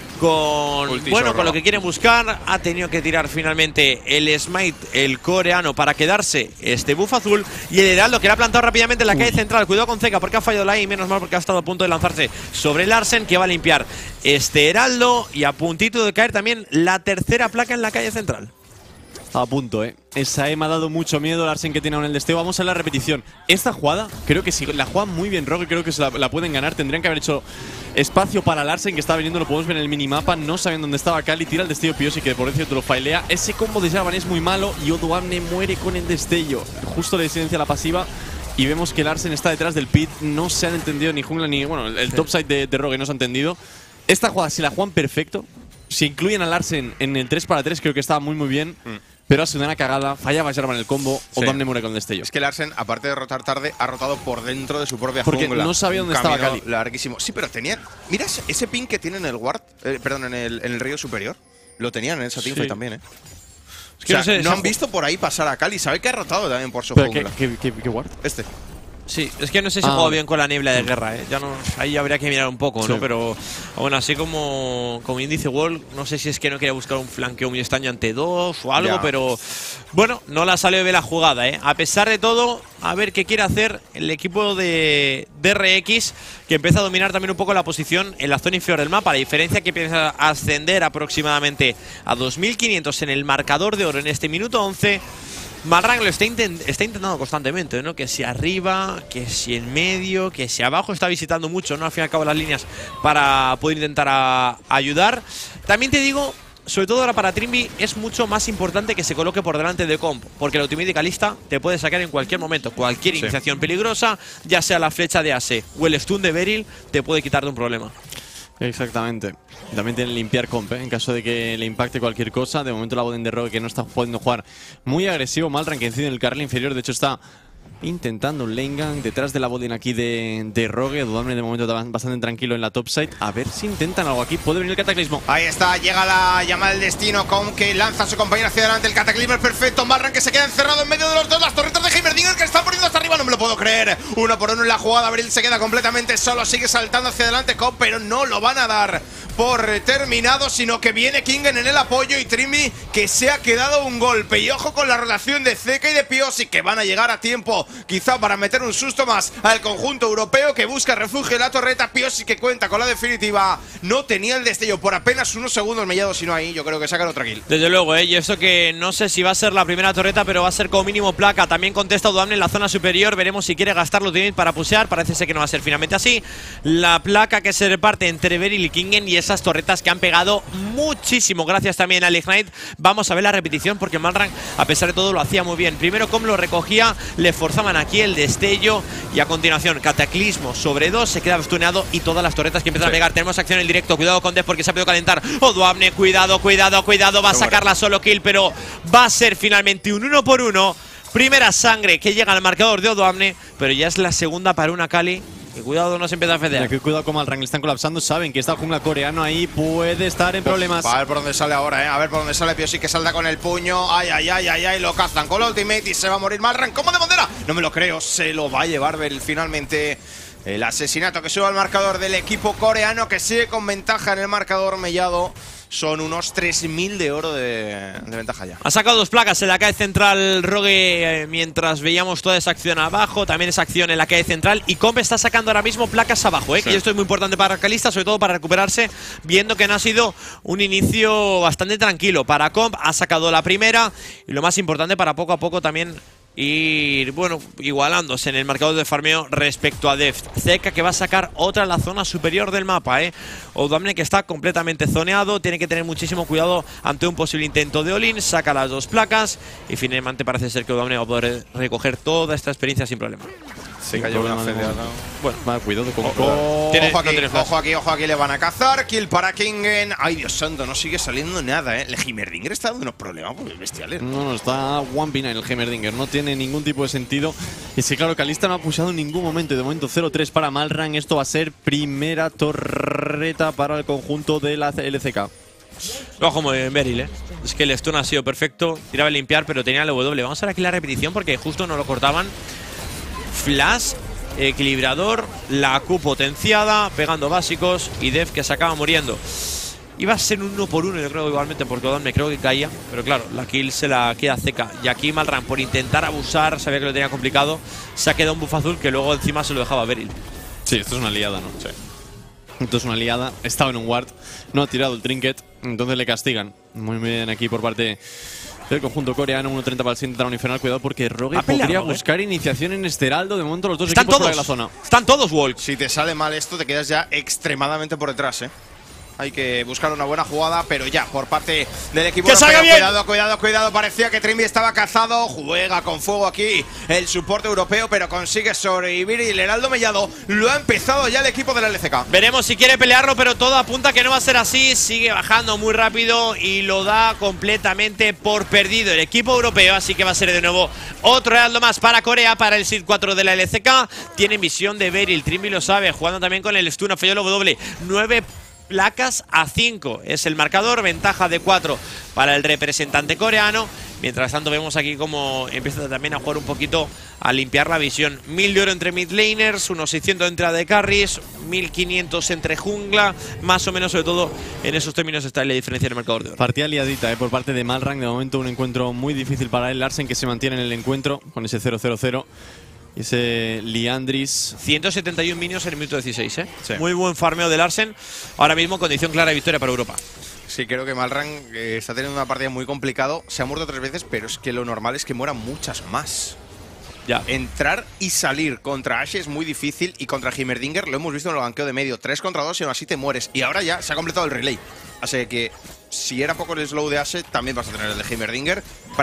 con Ulti bueno sobre con lo Roba. que quieren buscar. Ha tenido que tirar finalmente el Smite, el coreano, para quedarse este buff azul. Y el Heraldo que le ha plantado rápidamente en la calle central. Cuidado con Zeka porque ha fallado la I. Menos mal porque ha estado a punto de lanzarse sobre Larsen, que va a limpiar este Heraldo. Y a puntito de caer también la tercera placa en la calle central. Estaba a punto, ¿eh? Esa E me ha dado mucho miedo. Larsen que tiene aún el desteo. Vamos a la repetición. Esta jugada, creo que si la juegan muy bien Rogue, creo que se la, la pueden ganar. Tendrían que haber hecho espacio para Larsen, que estaba viniendo. Lo podemos ver en el minimapa. No saben dónde estaba Kali. Tira el destello Piosik, que por cierto lo failea. Ese combo de Javan es muy malo. Y Odoamne muere con el destello. Justo le silencia la pasiva. Y vemos que Larsen está detrás del pit. No se han entendido ni jungla ni… Bueno, el Sí. topside de, de Rogue no se ha entendido. Esta jugada, si la juegan perfecto, si incluyen a Larsen en el tres para tres, creo que estaba muy muy bien. Mm. Pero ha sido una cagada, fallaba Jarvan el combo, Sí. Odoamne muere con el destello. Es que Larsen, aparte de rotar tarde, ha rotado por dentro de su propia Porque jungla. no sabía Un dónde estaba camino Kali. larguísimo. Sí, pero tenían… Mira ese- ese ping que tiene en el ward, eh, perdón, en el, en el río superior. Lo tenían en esa teamfight Sí. también, ¿eh? Es que O no sea, sé, no esa han ju- visto por ahí pasar a Kali. Sabe que ha rotado también por su Pero ¿qué, jungla. qué, qué, qué guard? Este. Sí, es que no sé si Ah, juego vale. bien con la niebla de guerra, ¿eh? Ya no, ahí habría que mirar un poco, ¿no? Sí. Pero bueno, así como, como índice World, no sé si es que no quería buscar un flanqueo muy extraño ante dos o algo, Ya. pero bueno, no la salió bien la jugada, ¿eh? A pesar de todo, a ver qué quiere hacer el equipo de D R X, que empieza a dominar también un poco la posición en la zona inferior del mapa. La diferencia que empieza a ascender aproximadamente a dos mil quinientos en el marcador de oro en este minuto once. Malran lo está, intent está intentando constantemente, ¿no? Que si arriba, que si en medio, que si abajo, está visitando mucho, ¿no? Al fin y al cabo las líneas para poder intentar a ayudar. También te digo, sobre todo ahora para Trimby, es mucho más importante que se coloque por delante de Comp, porque el ultimate de Kalista te puede sacar en cualquier momento. Cualquier Sí. iniciación peligrosa, ya sea la flecha de Ase o el stun de Beryl, te puede quitar de un problema. Exactamente. También tienen limpiar comp, ¿eh? En caso de que le impacte cualquier cosa. De momento la Boden de Rogue que no está pudiendo jugar muy agresivo. Malran que incide en el carril inferior. De hecho está intentando un lane gang detrás de la Boden aquí de, de Rogue. Odoamne de momento está bastante tranquilo en la top side. A ver si intentan algo aquí. Puede venir el cataclismo. Ahí está, llega la llamada del destino con que lanza a su compañero hacia adelante. El cataclismo es perfecto. Malran que se queda encerrado en medio de los dos. Las torretas de Heimerdinger que están poniendo hasta arriba. No me lo puedo creer. Uno por uno en la jugada. Beryl se queda completamente solo. Sigue saltando hacia adelante con, pero no lo van a dar por terminado, sino que viene Kingen en el apoyo y Trimby que se ha quedado un golpe. Y ojo con la relación de Zeka y de Piosi, que van a llegar a tiempo, quizá para meter un susto más al conjunto europeo que busca refugio en la torreta. Piosi que cuenta con la definitiva, no tenía el destello por apenas unos segundos. Mellado, si no ahí, yo creo que sacan otra kill. Desde luego, ¿eh? Y esto que no sé si va a ser la primera torreta, pero va a ser como mínimo placa. También contesta Udoamne en la zona superior. Veremos si quiere gastar los ultimate para pusear. Parece ser que no va a ser finalmente así. La placa que se reparte entre Beryl y Kingen y esas torretas que han pegado muchísimo. Gracias también al Ignite. Vamos a ver la repetición porque Malrang, a pesar de todo, lo hacía muy bien. Primero, como lo recogía, le forzaban aquí el destello y a continuación, Cataclismo sobre dos, se queda stuneado y todas las torretas que empiezan sí. a pegar. Tenemos acción en directo. Cuidado con Def porque se ha podido calentar. Udoamne, cuidado, cuidado, cuidado. Va a sacar la solo kill, pero va a ser finalmente un uno por uno. Primera sangre que llega al marcador de Udoamne, pero ya es la segunda para una Kali. Que cuidado, no se empieza a fedear. Que cuidado como Malrang le están colapsando. Saben que está el jungla coreano ahí, puede estar en problemas. Uf, a ver por dónde sale ahora, eh. A ver por dónde sale Piosi, que salta con el puño. Ay, ay, ay, ay, ay. Lo cazan con la ultimate y se va a morir Malrang. ¿Cómo de bandera? No me lo creo. Se lo va a llevar Beryl finalmente. El asesinato que sube al marcador del equipo coreano, que sigue con ventaja en el marcador. Mellado. Son unos tres mil de oro de, de ventaja ya. Ha sacado dos placas en la calle central Rogue eh, mientras veíamos toda esa acción abajo. También esa acción en la calle central. Y Comp está sacando ahora mismo placas abajo, ¿eh? Sí. Y esto es muy importante para Calista, sobre todo para recuperarse, viendo que no ha sido un inicio bastante tranquilo. Para Comp ha sacado la primera. Y lo más importante, para poco a poco también ir, bueno, igualándose en el marcador de farmeo respecto a Deft. Zeka que va a sacar otra en la zona superior del mapa, ¿eh? Udoamne que está completamente zoneado, tiene que tener muchísimo cuidado ante un posible intento de all-in. Saca las dos placas y finalmente parece ser que Udoamne va a poder recoger toda esta experiencia sin problema. Se cayó una fedeada. Bueno, va, cuidado con ojo, ¿Tiene, ojo, aquí, no ojo aquí, ojo aquí, le van a cazar. Kill para Kingen. Ay, Dios santo, no sigue saliendo nada, ¿eh? El Heimerdinger está dando unos problemas bestiales. No, no, está one pin en el Heimerdinger. No tiene ningún tipo de sentido. Y sí, claro, Calista no ha pushado en ningún momento. Y de momento cero tres para Malrang. Esto va a ser primera torreta para el conjunto de la L C K. Ojo muy bien, Beryl, ¿eh? Es que el stun ha sido perfecto. Tiraba a limpiar, pero tenía el W. Vamos a ver aquí la repetición porque justo no lo cortaban. Flash, equilibrador, la Q potenciada, pegando básicos y Def que se acaba muriendo. Iba a ser un uno por uno, yo creo, igualmente, porque Udoamne creo que caía. Pero claro, la kill se la queda Zeka. Y aquí Malrang, por intentar abusar, sabía que lo tenía complicado, se ha quedado un buff azul que luego encima se lo dejaba a Beryl. Sí, esto es una liada, ¿no? Sí. Esto es una liada. Estaba en un ward, no ha tirado el trinket, entonces le castigan. Muy bien aquí por parte del conjunto coreano. uno treinta para el siguiente Dragón Infernal. Cuidado porque Rogue podría Rogue. buscar iniciación en este heraldo. De momento los dos Están equipos todos. fuera de la zona. Están todos, Walk. Si te sale mal esto, te quedas ya extremadamente por detrás, ¿eh? Hay que buscar una buena jugada, pero ya por parte del equipo ¡Que salga bien! Cuidado, cuidado, cuidado. Parecía que Trimby estaba cazado. Juega con fuego aquí el soporte europeo, pero consigue sobrevivir. Y el Heraldo Mellado lo ha empezado ya el equipo de la L C K. Veremos si quiere pelearlo, pero todo apunta que no va a ser así. Sigue bajando muy rápido y lo da completamente por perdido el equipo europeo. Así que va a ser de nuevo otro Heraldo más para Corea, para el Seed cuatro de la L C K. Tienen visión de Beryl. Trimby lo sabe, jugando también con el stun. Falló el W. nueve placas a cinco es el marcador, ventaja de cuatro para el representante coreano. Mientras tanto vemos aquí cómo empieza también a jugar un poquito a limpiar la visión. mil de oro entre mid laners, unos seiscientos entre A D carries, mil quinientos entre jungla, más o menos, sobre todo en esos términos está la diferencia en el marcador de oro. Partida liadita eh, por parte de Malrang, de momento un encuentro muy difícil para él. Larsen que se mantiene en el encuentro con ese cero cero cero. Y ese Liandris. ciento setenta y uno minions en el minuto dieciséis, ¿eh? Sí. Muy buen farmeo de Larsen. Ahora mismo condición clara de victoria para Europa. Sí, creo que Malrang eh, está teniendo una partida muy complicado. Se ha muerto tres veces, pero es que lo normal es que mueran muchas más. Ya. Entrar y salir contra Ashe es muy difícil. Y contra Heimerdinger lo hemos visto en el ganqueo de medio. tres contra dos y aún así te mueres. Y ahora ya se ha completado el relay. Así que si era poco el slow de Ashe, también vas a tener el de Heimerdinger.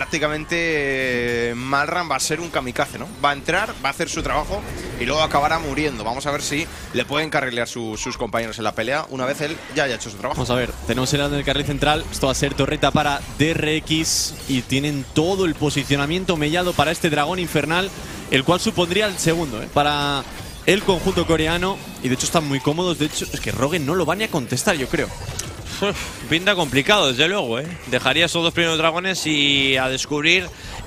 Prácticamente eh, Malrang va a ser un kamikaze, ¿no? Va a entrar, va a hacer su trabajo y luego acabará muriendo. Vamos a ver si le pueden carrilear su, sus compañeros en la pelea una vez él ya haya hecho su trabajo. Vamos a ver, tenemos el lado del carril central. Esto va a ser torreta para D R X y tienen todo el posicionamiento mellado para este dragón infernal, el cual supondría el segundo, ¿eh? Para el conjunto coreano. Y de hecho están muy cómodos. De hecho, es que Rogue no lo va ni a contestar, yo creo. Uf, pinta complicado, desde luego, ¿eh? Dejaría esos dos primeros dragones y a descubrir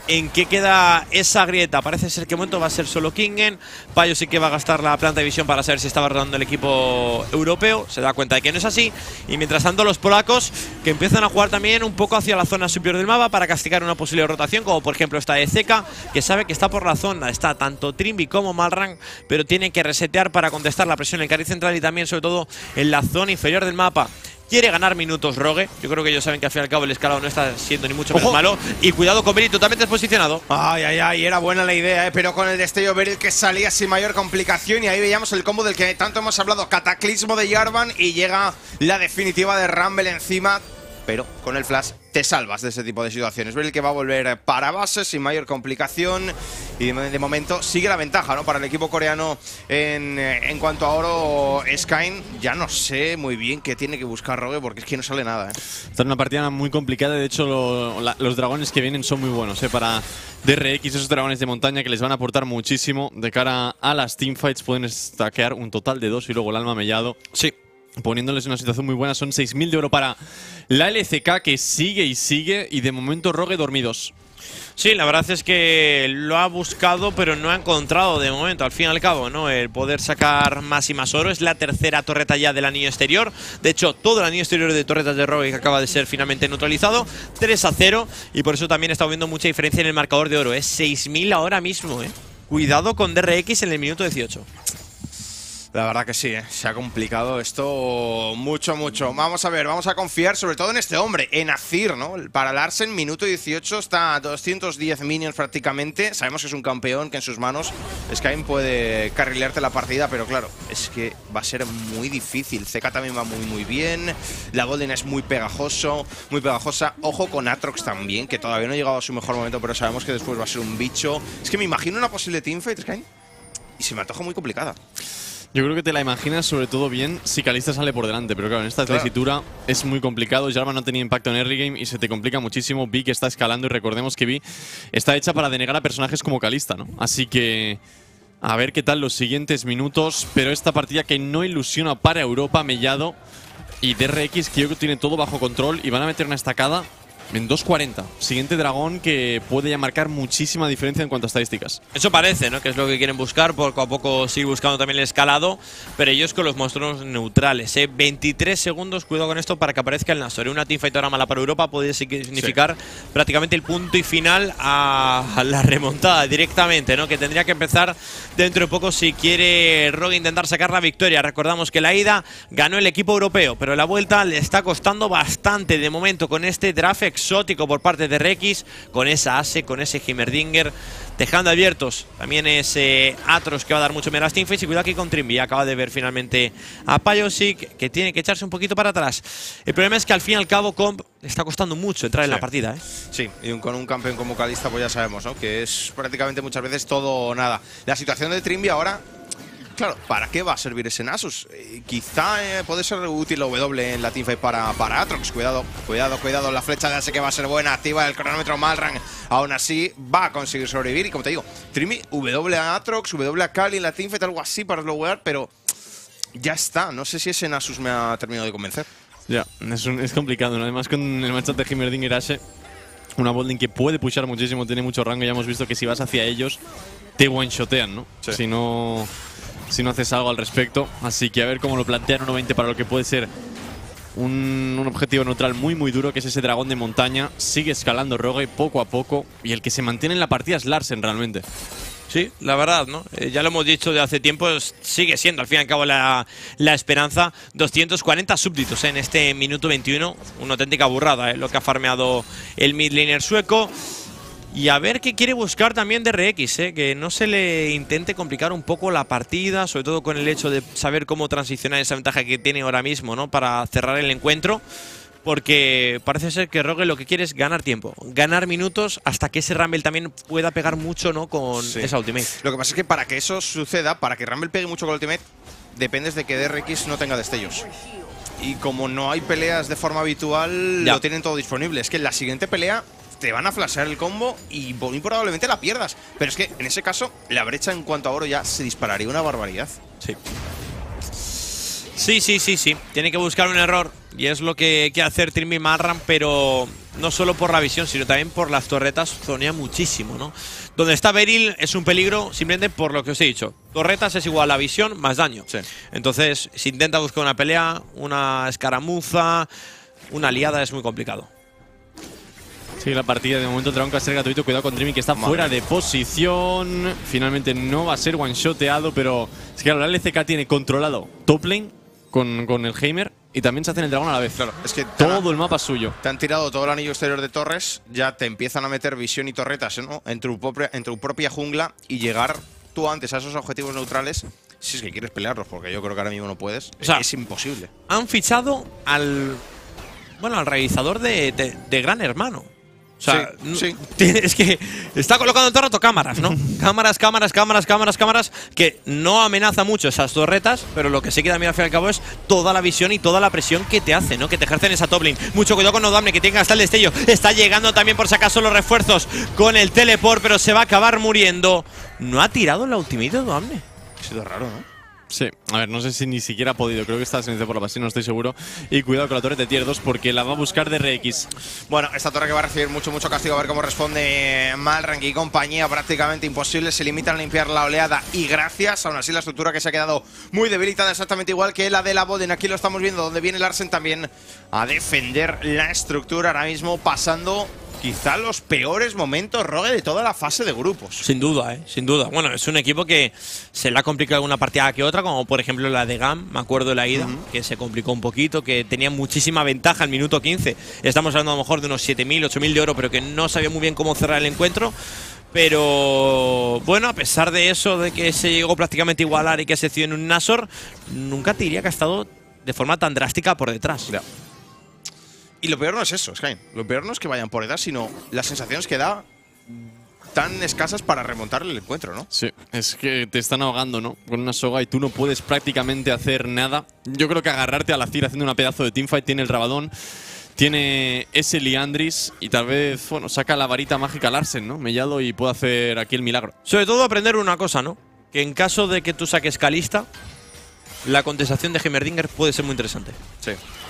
en qué queda esa grieta. Parece ser que de momento va a ser solo Kingen. Payo sí que va a gastar la planta de visión para saber si estaba rodando el equipo europeo. Se da cuenta de que no es así. Y mientras tanto los polacos, que empiezan a jugar también un poco hacia la zona superior del mapa para castigar una posible rotación, como por ejemplo esta de Zeka, que sabe que está por la zona. Está tanto Trimby como Malrang, pero tiene que resetear para contestar la presión en el carril central y también sobre todo en la zona inferior del mapa. Quiere ganar minutos Rogue. Yo creo que ellos saben que al fin y al cabo el escalado no está siendo ni mucho menos malo. Y cuidado con Beryl, totalmente desposicionado. Ay, ay, ay, era buena la idea, ¿eh? Pero con el destello Beryl que salía sin mayor complicación. Y ahí veíamos el combo del que tanto hemos hablado. Cataclismo de Jarvan y llega la definitiva de Rumble encima. Pero con el flash te salvas de ese tipo de situaciones. Beryl que va a volver para base sin mayor complicación. Y de, de momento sigue la ventaja, ¿no? Para el equipo coreano en, en cuanto a oro. Skyne, ya no sé muy bien qué tiene que buscar Rogue porque es que no sale nada, ¿eh? Esta es una partida muy complicada. De hecho, lo, la, los dragones que vienen son muy buenos, ¿eh? Para D R X, esos dragones de montaña que les van a aportar muchísimo de cara a las teamfights. Pueden stackear un total de dos y luego el alma mellado. Sí. Poniéndoles en una situación muy buena. Son seis mil de oro para la L C K, que sigue y sigue. Y de momento Rogue dormidos. Sí, la verdad es que lo ha buscado, pero no ha encontrado de momento, al fin y al cabo, ¿no? El poder sacar más y más oro. Es la tercera torreta ya del anillo exterior. De hecho, todo el anillo exterior de torretas de Rogue que acaba de ser finalmente neutralizado. tres a cero. Y por eso también está viendo mucha diferencia en el marcador de oro. Es seis mil ahora mismo, ¿eh? Cuidado con D R X en el minuto dieciocho. La verdad que sí, ¿eh? Se ha complicado esto mucho, mucho. Vamos a ver, vamos a confiar sobre todo en este hombre, en Azir, ¿no? Para Larsen, minuto dieciocho, está a doscientos diez minions prácticamente. Sabemos que es un campeón, que en sus manos Skyne puede carrilearte la partida, pero claro, es que va a ser muy difícil. Zeka también va muy, muy bien. La Golden es muy pegajoso, muy pegajosa. Ojo con Aatrox también, que todavía no ha llegado a su mejor momento, pero sabemos que después va a ser un bicho. Es que me imagino una posible teamfight, Skyne, y se me antoja muy complicada. Yo creo que te la imaginas sobre todo bien si Kalista sale por delante, pero claro, en esta claro. tesitura es muy complicado. Jarvan no tenía impacto en early game y se te complica muchísimo. Vi que está escalando y recordemos que Vi está hecha para denegar a personajes como Kalista, ¿no? Así que a ver qué tal los siguientes minutos, pero esta partida que no ilusiona para Europa, Mellado y D R X, que yo creo que tiene todo bajo control y van a meter una estacada en dos cuarenta. Siguiente dragón que puede ya marcar muchísima diferencia en cuanto a estadísticas. Eso parece, ¿no? Que es lo que quieren buscar. Poco a poco seguir buscando también el escalado. Pero ellos con los monstruos neutrales, ¿eh? veintitrés segundos, cuidado con esto para que aparezca el Nashor. Una teamfight ahora mala para Europa puede significar sí. prácticamente el punto y final a la remontada directamente, ¿no? Que tendría que empezar dentro de poco si quiere Rogue intentar sacar la victoria. Recordamos que la ida ganó el equipo europeo, pero la vuelta le está costando bastante de momento con este draft exótico por parte de Rex, con esa Ase, con ese Heimerdinger, dejando abiertos también ese Aatrox que va a dar mucho menos teamfights. Y cuidado aquí con Trimby, acaba de ver finalmente a Pyosik, que tiene que echarse un poquito para atrás. El problema es que al fin y al cabo Comp le está costando mucho entrar sí. en la partida, ¿eh? Sí, y un, con un campeón como Kalista pues ya sabemos, ¿no? Que es prácticamente muchas veces todo o nada. La situación de Trimby ahora, claro, ¿para qué va a servir ese Nasus? Eh, quizá eh, puede ser útil la W en la teamfight para, para Aatrox. Cuidado, cuidado, cuidado. La flecha ya sé que va a ser buena. Activa el cronómetro Malrang. Aún así, va a conseguir sobrevivir. Y como te digo, Trimby, W a Aatrox, W a Kali en la teamfight, algo así para slowear, pero ya está. No sé si ese Nasus me ha terminado de convencer. Ya, es, un, es complicado, ¿no? Además con el matchup de Heimerdinger Ashe, una botlane que puede pushar muchísimo, tiene mucho rango. Ya hemos visto que si vas hacia ellos, te one-shotean, ¿no? Sí. Si no... si no haces algo al respecto. Así que a ver cómo lo plantean uno veinte para lo que puede ser un, un objetivo neutral muy muy duro, que es ese dragón de montaña. Sigue escalando Rogue poco a poco y el que se mantiene en la partida es Larsen realmente. Sí, la verdad, ¿no? Eh, ya lo hemos dicho de hace tiempo, sigue siendo al fin y al cabo la, la esperanza. doscientos cuarenta súbditos ¿eh? en este minuto veintiuno. Una auténtica burrada, ¿eh? Lo que ha farmeado el mid laner sueco. Y a ver qué quiere buscar también D R X, ¿eh? Que no se le intente complicar un poco la partida, sobre todo con el hecho de saber cómo transicionar esa ventaja que tiene ahora mismo, ¿no? Para cerrar el encuentro, porque parece ser que Rogue lo que quiere es ganar tiempo, ganar minutos hasta que ese Rumble también pueda pegar mucho, ¿no? Con sí. esa ultimate. Lo que pasa es que para que eso suceda, para que Rumble pegue mucho con la ultimate, dependes de que D R X no tenga destellos. Y como no hay peleas de forma habitual, ya. lo tienen todo disponible. Es que en la siguiente pelea te van a flashear el combo y muy probablemente la pierdas. Pero es que en ese caso la brecha en cuanto a oro ya se dispararía una barbaridad. Sí. Sí, sí, sí, sí. Tiene que buscar un error y es lo que quiere hacer Trimby Malrang, pero no solo por la visión, sino también por las torretas, zonea muchísimo, ¿no? Donde está Beryl es un peligro simplemente por lo que os he dicho. Torretas es igual a visión más daño. Sí. Entonces, si intenta buscar una pelea, una escaramuza, una aliada, es muy complicado. Sí, la partida de momento tendrá un caster gratuito. Cuidado con Dreamy, que está Madre. fuera de posición. Finalmente no va a ser one-shoteado, pero es que claro, la L C K tiene controlado top lane con, con el Heimer y también se hacen el dragón a la vez. Claro, es que te han- Todo el mapa es suyo. te han tirado todo el anillo exterior de torres, ya te empiezan a meter visión y torretas, ¿no? En tu propia, en tu propia jungla y llegar tú antes a esos objetivos neutrales, si es que quieres pelearlos, porque yo creo que ahora mismo no puedes. O sea, es imposible. Han fichado al. Bueno, al realizador de, de, de Gran Hermano. O sea, Sí, n- sí. tiene- es que está colocando todo el rato cámaras, ¿no? cámaras, cámaras, cámaras, cámaras, cámaras, que no amenaza mucho esas torretas, pero lo que se queda también al fin y al cabo es toda la visión y toda la presión que te hace, ¿no? Que te ejercen esa top lane. Mucho cuidado con Odamne, que tiene hasta el destello. Está llegando también por si acaso los refuerzos con el teleport, pero se va a acabar muriendo. No ha tirado la ultimate de Odamne. Ha sido raro, ¿no? Sí, a ver, no sé si ni siquiera ha podido. Creo que está silenciado por la pasión, no estoy seguro. Y cuidado con la torre de tier dos porque la va a buscar de R X. Bueno, esta torre que va a recibir mucho, mucho castigo. A ver cómo responde Malrang y compañía. Prácticamente imposible. Se limitan a limpiar la oleada. Y gracias, aún así, la estructura que se ha quedado muy debilitada. Exactamente igual que la de la Boden. Aquí lo estamos viendo, donde viene Larsen también a defender la estructura. Ahora mismo pasando quizá los peores momentos, Rogue, de toda la fase de grupos. Sin duda, ¿eh? Sin duda. Bueno, es un equipo que se le ha complicado alguna partida que otra, como por ejemplo la de Gam, me acuerdo de la ida, uh-huh. que se complicó un poquito, que tenía muchísima ventaja al minuto quince. Estamos hablando a lo mejor de unos siete mil, ocho mil de oro, pero que no sabía muy bien cómo cerrar el encuentro. Pero bueno, a pesar de eso, de que se llegó prácticamente a igualar y que se decidió en un Nashor, nunca te diría que ha estado de forma tan drástica por detrás. Ya. Y lo peor no es eso, Sky. Lo peor no es que vayan por detrás, sino las sensaciones que da tan escasas para remontar el encuentro, ¿no? Sí, es que te están ahogando, ¿no? Con una soga y tú no puedes prácticamente hacer nada. Yo creo que agarrarte a la Cira haciendo una pedazo de teamfight. Tiene el Rabadón, tiene ese Liandris y tal vez, bueno, saca la varita mágica Larsen, ¿no? Mellado y puede hacer aquí el milagro. Sobre todo aprender una cosa, ¿no? Que en caso de que tú saques Kalista, la contestación de Heimerdinger puede ser muy interesante. Sí.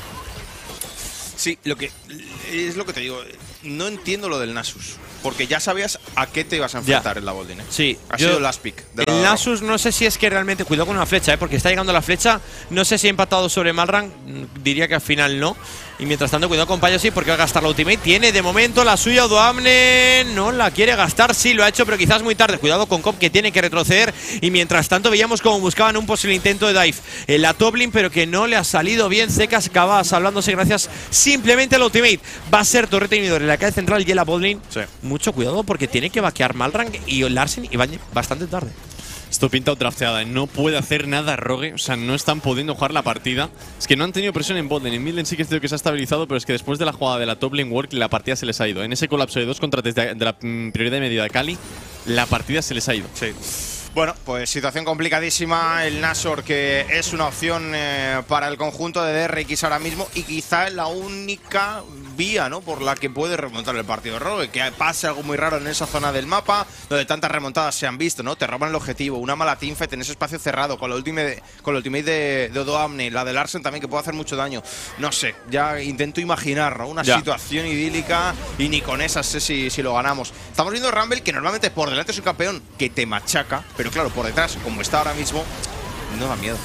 Sí, lo que es lo que te digo. No entiendo lo del Nasus. Porque ya sabías a qué te ibas a enfrentar Ya. en la bolding, ¿eh? Sí, Ha yo- sido el last pick. de El la- Nasus no sé si es que realmente… Cuidado con una flecha, ¿eh? Porque está llegando la flecha. No sé si ha empatado sobre Malrang. mm, Diría que al final no. Y mientras tanto, cuidado con Payo, sí, porque va a gastar la ultimate. Tiene de momento la suya Odoamne. No la quiere gastar, sí, lo ha hecho, pero quizás muy tarde. Cuidado con Cop, que tiene que retroceder. Y mientras tanto, veíamos cómo buscaban un posible intento de dive en la top lane, pero que no le ha salido bien. Zeka se acaba salvándose gracias simplemente a la ultimate. Va a ser torreta inhibidor en la calle central y en la bot lane. Sí. Mucho cuidado porque tiene que vaquear Malrang y Larsen y van bastante tarde. Esto pinta otra drafteada, no puede hacer nada Rogue, o sea, no están pudiendo jugar la partida. Es que no han tenido presión en botlane, en midlane sí que es cierto que se ha estabilizado, pero es que después de la jugada de la top lane work, la partida se les ha ido. En ese colapso de dos contra tres de, de la mm, prioridad media de Kali, la partida se les ha ido. Sí. Bueno, pues situación complicadísima. El Nashor, que es una opción eh, para el conjunto de D R X ahora mismo y quizá la única vía, ¿no?, por la que puede remontar el partido Rogue. Que pase algo muy raro en esa zona del mapa donde tantas remontadas se han visto, ¿no? Te roban el objetivo, una mala teamfight en ese espacio cerrado con la ultimate, con la ultimate de, de Odoamne, la de Larsen también, que puede hacer mucho daño. No sé, ya intento imaginar, ¿no?, una Ya. situación idílica y ni con esas sé si, si lo ganamos. Estamos viendo Rumble, que normalmente por delante es un campeón que te machaca, pero claro, por detrás, como está ahora mismo, no da miedo.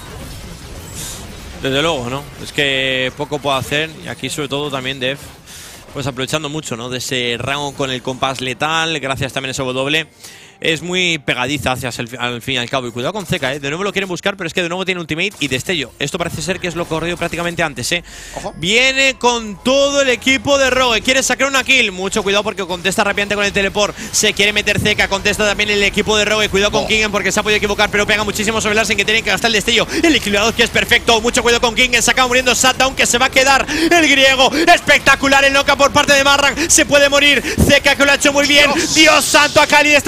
Desde luego, ¿no? Es que poco puedo hacer y aquí sobre todo también Dev, pues aprovechando mucho, ¿no?, de ese rango con el compás letal, gracias también a ese W. Es muy pegadiza hacia el, al fin y al cabo. Y cuidado con Zeka, ¿eh? De nuevo lo quieren buscar, pero es que de nuevo tiene ultimate y destello. Esto parece ser que es lo corrido prácticamente antes, ¿eh? Ojo. Viene con todo el equipo de Rogue. Quiere sacar una kill. Mucho cuidado porque contesta rápidamente con el teleport. Se quiere meter Zeka. Contesta también el equipo de Rogue. Cuidado con Oh. Kingen porque se ha podido equivocar, pero pega muchísimo sobre Larsen, que tiene que gastar el destello. El equilibrador que es perfecto. Mucho cuidado con Kingen. Se acaba muriendo Shutdown, que se va a quedar el griego. Espectacular el knock por parte de Marran. Se puede morir. Zeka, que lo ha hecho muy bien. Dios. Dios santo, a Kali destrozando la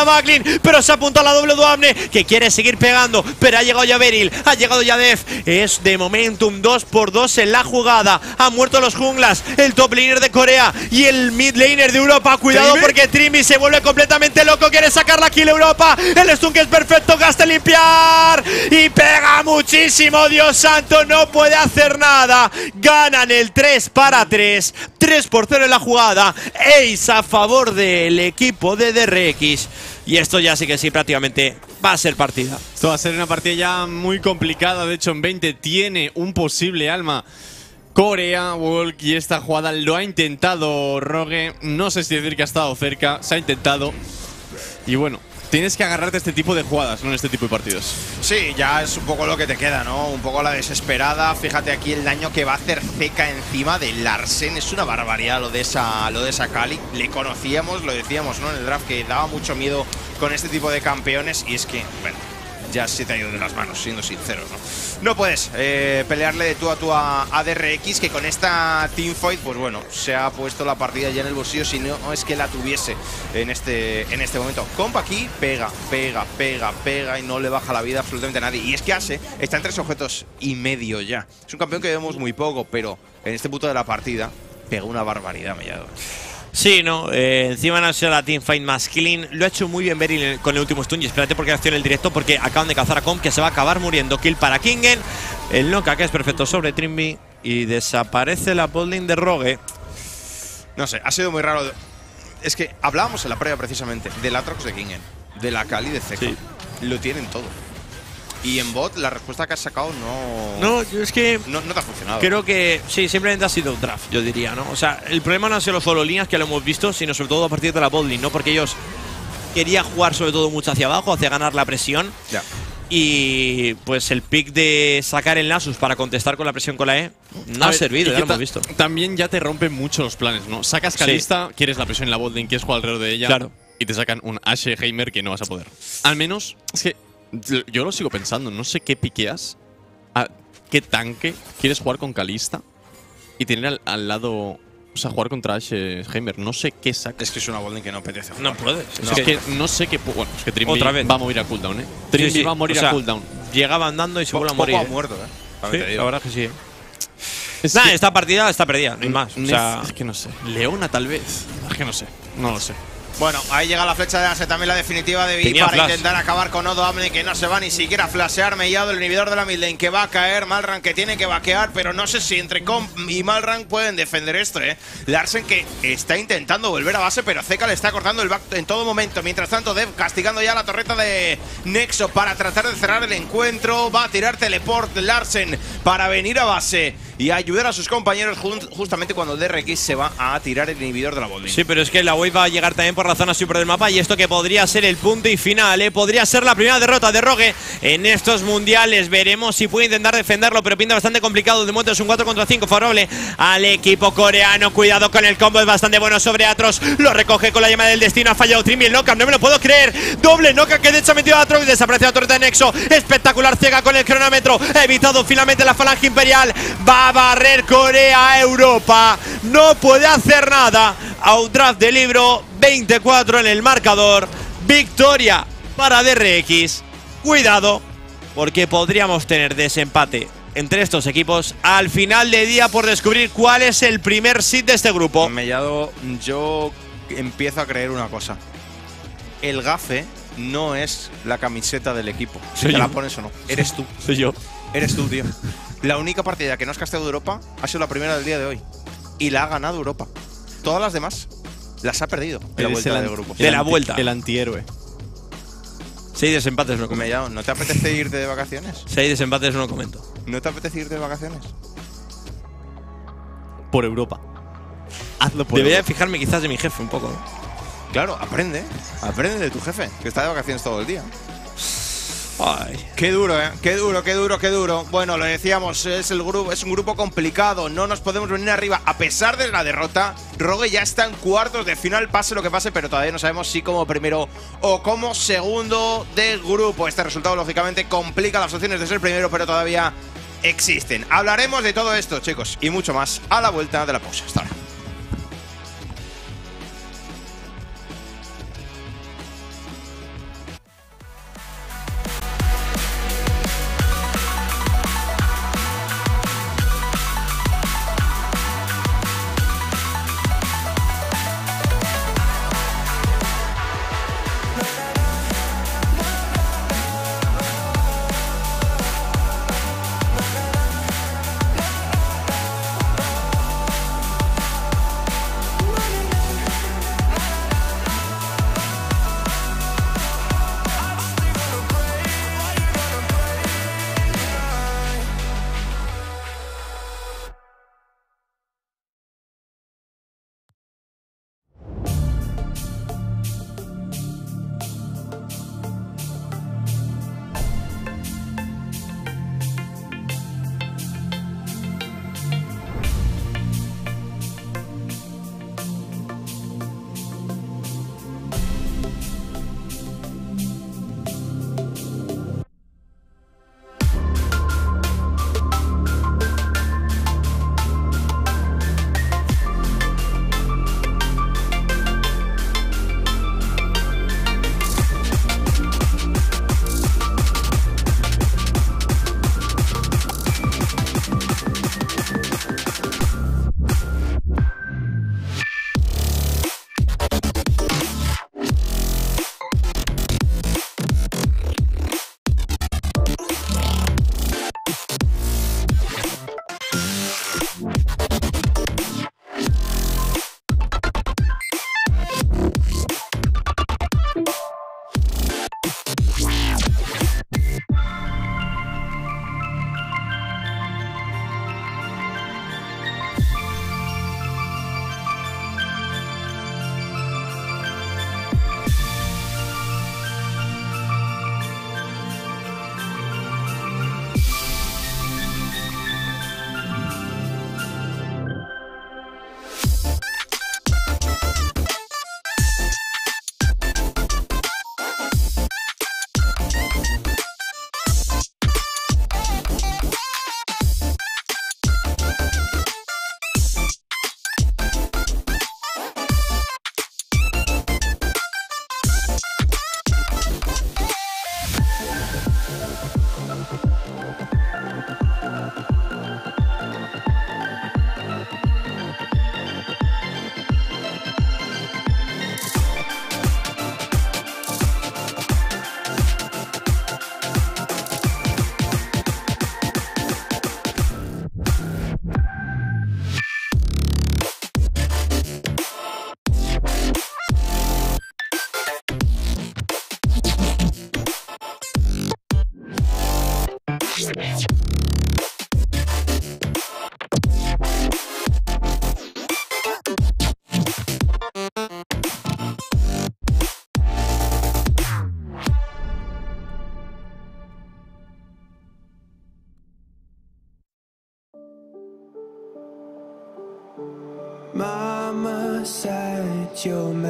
para Macklin, pero se apunta a la doble Duamne, que quiere seguir pegando, pero ha llegado ya Beryl, ha llegado ya Def. Es de momento un dos por dos en la jugada. Han muerto los junglas, el top laner de Corea y el mid laner de Europa. Cuidado ¿Trimi? porque Trimi se vuelve completamente loco, quiere sacar la kill Europa. El stun que es perfecto, gasta limpiar y pega muchísimo. Dios santo, no puede hacer nada. Ganan el tres para tres, tres por cero en la jugada. Ace a favor del equipo de D R X. Y esto ya sí que sí, prácticamente va a ser partida. Esto va a ser una partida ya muy complicada. De hecho, en veinte tiene un posible alma Corea Walk, y esta jugada lo ha intentado Rogue. No sé si decir que ha estado cerca, se ha intentado. Y bueno, tienes que agarrarte a este tipo de jugadas, no en este tipo de partidos. Sí, ya es un poco lo que te queda, ¿no? Un poco la desesperada. Fíjate aquí el daño que va a hacer Zeka encima de Larsen. Es una barbaridad lo de esa, lo de esa Kali. Le conocíamos, lo decíamos, ¿no? En el draft, que daba mucho miedo con este tipo de campeones. Y es que, bueno, ya se te ha ido de las manos, siendo sinceros, ¿no? No puedes eh, pelearle de tú a tú a, a D R X, que con esta teamfight, pues bueno, se ha puesto la partida ya en el bolsillo, si no es que la tuviese en este, en este momento. Comp aquí pega, pega, pega, pega y no le baja la vida absolutamente a nadie. Y es que Ase está en tres objetos y medio ya. Es un campeón que vemos muy poco, pero en este punto de la partida pega una barbaridad, Mellado. Sí, no, eh, encima no ha sido la teamfight más clean. Lo ha hecho muy bien Beryl con el último stun. Y espérate porque acciona el directo, porque acaban de cazar a Comp, que se va a acabar muriendo. Kill para Kingen. El Noka, que es perfecto sobre Trimby. Y desaparece la botlane de Rogue. No sé, ha sido muy raro. Es que hablábamos en la previa precisamente del Atrox de Kingen, de la Kali de Zeka. Sí. Lo tienen todo. Y en bot, la respuesta que has sacado no… No, yo es que… No, no te ha funcionado. Creo que sí, simplemente ha sido un draft, yo diría, ¿no? O sea, el problema no ha sido los solo líneas, que lo hemos visto, sino sobre todo a partir de la botlane, ¿no? Porque ellos querían jugar sobre todo mucho hacia abajo, hacia ganar la presión. Ya. Y pues el pick de sacar el Nasus para contestar con la presión con la E no A ha ver, servido, y ya que lo hemos ta- visto. También ya te rompen mucho los planes, ¿no? Sacas Kalista, quieres la presión en la botlane, quieres jugar alrededor de ella. Claro. Y te sacan un Ashe Heimer que no vas a poder. Al menos, es que yo lo sigo pensando, no sé qué piqueas, a qué tanque quieres jugar con Kalista y tener al, al lado, o sea, jugar contra Ashe Heimer. No sé qué sacas. Es que es una botlane que no apetece jugar. No puedes. Es que no sé qué. Bueno, es que Trimby Otra vez. va a morir a cooldown, ¿eh? Trimby Sí, sí. va a morir O sea, a cooldown. Llegaba andando y se Po- vuelve a poco morir. ha ¿eh? muerto, ¿eh? Sí, También te digo. la verdad es que sí. ¿eh? Es Nah, que- esta partida está perdida, no hay más. O Nef- sea, es que no sé. Leona, tal vez. Es que no sé. No lo sé. Bueno, ahí llega la flecha de Ase, también la definitiva de Vi Tenía para flash. intentar acabar con Odo Amne, que no se va ni siquiera a flashear. Mellado, el inhibidor de la midlane, que va a caer. Malran, que tiene que vaquear, pero no sé si entre Comp y Malran pueden defender esto, ¿eh? Larsen, que está intentando volver a base, pero Zeka le está cortando el back en todo momento. Mientras tanto, Dev castigando ya la torreta de Nexo para tratar de cerrar el encuentro. Va a tirar teleport Larsen para venir a base y ayudar a sus compañeros jun- justamente cuando D R X se va a tirar el inhibidor de la botlane. sí, pero es que la wave va a llegar también por la zona super del mapa, y esto que podría ser el punto y final, ¿eh? Podría ser la primera derrota de Rogue en estos mundiales. Veremos si puede intentar defenderlo, pero pinta bastante complicado. De momento es un cuatro contra cinco favorable al equipo coreano. Cuidado con el combo, es bastante bueno sobre Atrox. Lo recoge con la llama del destino. Ha fallado Trimby, el knockup, no me lo puedo creer. Doble knockup que de hecho ha metido a Atrox. Desaparece la torreta de Nexo. Espectacular Zeka con el cronómetro. Ha evitado finalmente la falange imperial. Va a barrer Corea a Europa. No puede hacer nada. Outdraft de libro, veinticuatro en el marcador. Victoria para D R X. Cuidado, porque podríamos tener desempate entre estos equipos al final de día por descubrir cuál es el primer seed de este grupo. Mellado, yo empiezo a creer una cosa. El gafe no es la camiseta del equipo. Si Soy te la yo. pones o no. Eres tú. Soy yo. Eres tú, tío. La única partida que no has casteado de Europa ha sido la primera del día de hoy. Y la ha ganado Europa. Todas las demás las ha perdido en la Eres vuelta el de an- grupos. De el la anti- vuelta. El antihéroe. Seis desempates no comento. Mellado, ¿no te apetece irte de vacaciones? Seis desempates no comento. ¿No te apetece irte de vacaciones? Por Europa. Hazlo por Debería Europa. fijarme quizás de mi jefe un poco, ¿no? Claro, aprende. Aprende de tu jefe, que está de vacaciones todo el día. Ay. Qué duro, ¿eh? Qué duro, qué duro, qué duro. Bueno, lo decíamos, es, el grupo, es un grupo complicado. No nos podemos venir arriba. A pesar de la derrota, Rogue ya está en cuartos de final, pase lo que pase, pero todavía no sabemos si como primero o como segundo del grupo. Este resultado, lógicamente, complica las opciones de ser primero, pero todavía existen. Hablaremos de todo esto, chicos, y mucho más a la vuelta de la pausa. Hasta ahora.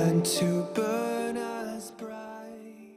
meant to burn as bright.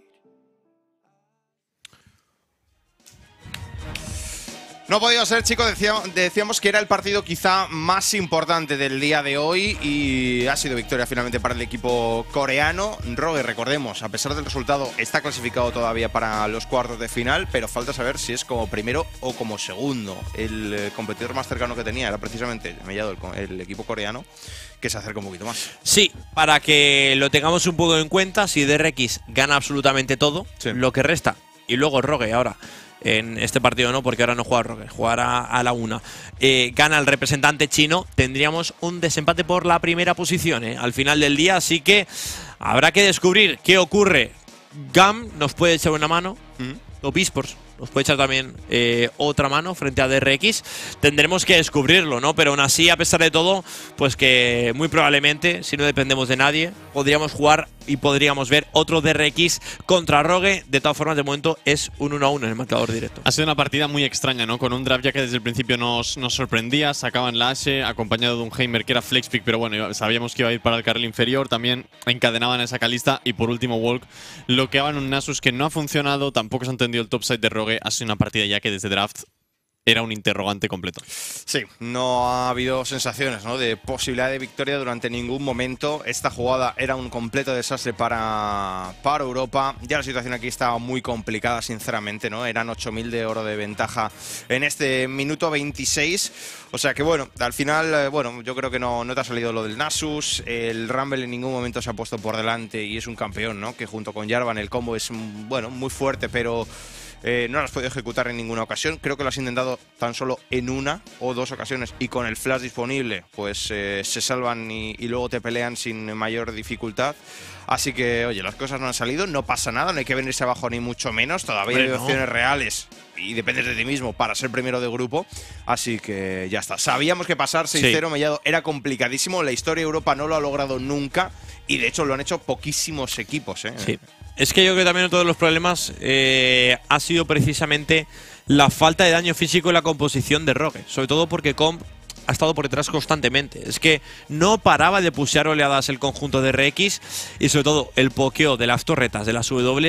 No ha podido ser, chicos. Decía, decíamos que era el partido quizá más importante del día de hoy y ha sido victoria finalmente para el equipo coreano. Rogue, recordemos, a pesar del resultado, está clasificado todavía para los cuartos de final, pero falta saber si es como primero o como segundo. El eh, competidor más cercano que tenía era precisamente Mellado, el, el equipo coreano, que se acerca un poquito más. Sí, para que lo tengamos un poco en cuenta, si D R X gana absolutamente todo, Sí. lo que resta, y luego Rogue ahora en este partido no, porque ahora no juega Rogue, jugará a la una. Eh, gana el representante chino, tendríamos un desempate por la primera posición eh, al final del día, así que habrá que descubrir qué ocurre. Gam nos puede echar una mano, ¿Mm? Top Esports nos puede echar también eh, otra mano frente a D R X. Tendremos que descubrirlo, ¿no? Pero aún así, a pesar de todo, pues que muy probablemente, si no dependemos de nadie, podríamos jugar y podríamos ver otro D R X contra Rogue. De todas formas, de momento es un uno a uno en el marcador directo. Ha sido una partida muy extraña, ¿no? Con un draft ya que desde el principio nos, nos sorprendía. Sacaban la Ashe acompañado de un Heimer que era flex pick, pero bueno, sabíamos que iba a ir para el carril inferior. También encadenaban a esa Kalista y por último Walk bloqueaban un Nasus que no ha funcionado. Tampoco se ha entendido el topside de Rogue. Ha sido una partida ya que desde draft era un interrogante completo. Sí, no ha habido sensaciones, ¿no?, de posibilidad de victoria durante ningún momento. Esta jugada era un completo desastre para, para Europa. Ya la situación aquí estaba muy complicada, sinceramente, ¿no? Eran ocho mil de oro de ventaja en este minuto veintiséis. O sea que, bueno, al final, eh, bueno, yo creo que no, no te ha salido lo del Nasus. El Rumble en ningún momento se ha puesto por delante y es un campeón, ¿no? Que junto con Jarvan el combo es, bueno, muy fuerte, pero Eh, no lo has podido ejecutar en ninguna ocasión. Creo que lo has intentado tan solo en una o dos ocasiones y con el flash disponible pues eh, se salvan y, y luego te pelean sin mayor dificultad. Así que, oye, las cosas no han salido, no pasa nada, no hay que venirse abajo ni mucho menos. Todavía hay Hombre, no. opciones reales y dependes de ti mismo para ser primero de grupo. Así que ya está. Sabíamos que pasar seis cero Sí. Mellado era complicadísimo. La historia de Europa no lo ha logrado nunca y de hecho lo han hecho poquísimos equipos, ¿eh? Sí. Es que yo creo que también uno de los problemas eh, ha sido precisamente la falta de daño físico en la composición de Rogue. Sobre todo porque Comp ha estado por detrás constantemente. Es que no paraba de pushear oleadas el conjunto de R X y sobre todo el pokeo de las torretas, de las W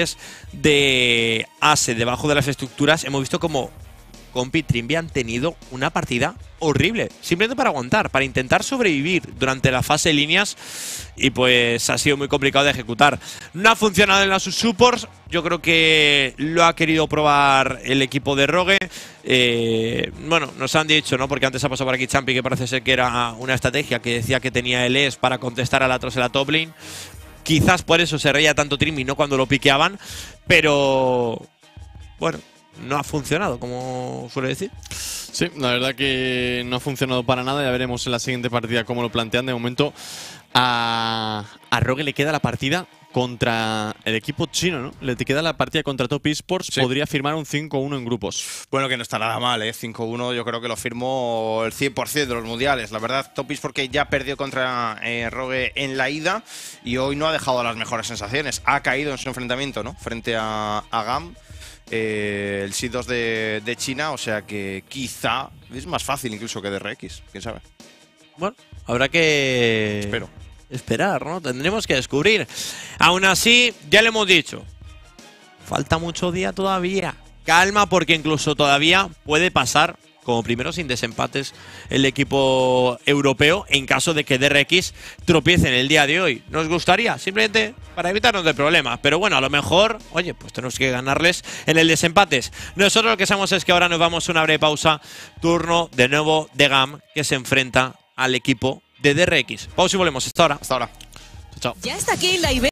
de Ase debajo de las estructuras. Hemos visto como Comp y Trimby han tenido una partida horrible, simplemente para aguantar, para intentar sobrevivir durante la fase de líneas y pues ha sido muy complicado de ejecutar. No ha funcionado en las supports, yo creo que lo ha querido probar el equipo de Rogue. Eh, bueno, nos han dicho, ¿no? Porque antes ha pasado por aquí Champi, que parece ser que era una estrategia que decía que tenía el E S para contestar a la atrás en la top lane. Quizás por eso se reía tanto Trimby, no cuando lo piqueaban, pero bueno, no ha funcionado, como suele decir. Sí, la verdad que no ha funcionado para nada. Ya veremos en la siguiente partida cómo lo plantean. De momento a, a Rogue le queda la partida contra el equipo chino, ¿no? Le queda la partida contra Top Esports. Sí. Podría firmar un cinco uno en grupos. Bueno, que no está nada mal, ¿eh? cinco uno yo creo que lo firmó el cien por ciento de los mundiales. La verdad, Top Esports porque ya perdió contra eh, Rogue en la ida y hoy no ha dejado las mejores sensaciones. Ha caído en su enfrentamiento, ¿no? Frente a, a Gam. Eh, el S I dos de, de China, o sea que quizá es más fácil incluso que D R X, quién sabe. Bueno, habrá que Espero. esperar, ¿no? Tendremos que descubrir. Aún así, ya le hemos dicho, falta mucho día todavía. Calma, porque incluso todavía puede pasar como primero sin desempates el equipo europeo en caso de que D R X tropiece en el día de hoy. Nos gustaría, simplemente para evitarnos de problemas. Pero bueno, a lo mejor, oye, pues tenemos que ganarles en el desempates. Nosotros lo que sabemos es que ahora nos vamos a una breve pausa. Turno de nuevo de Gam, que se enfrenta al equipo de D R X. Pausa y volvemos. Hasta ahora. Hasta ahora. Chao. Ya está aquí la I B.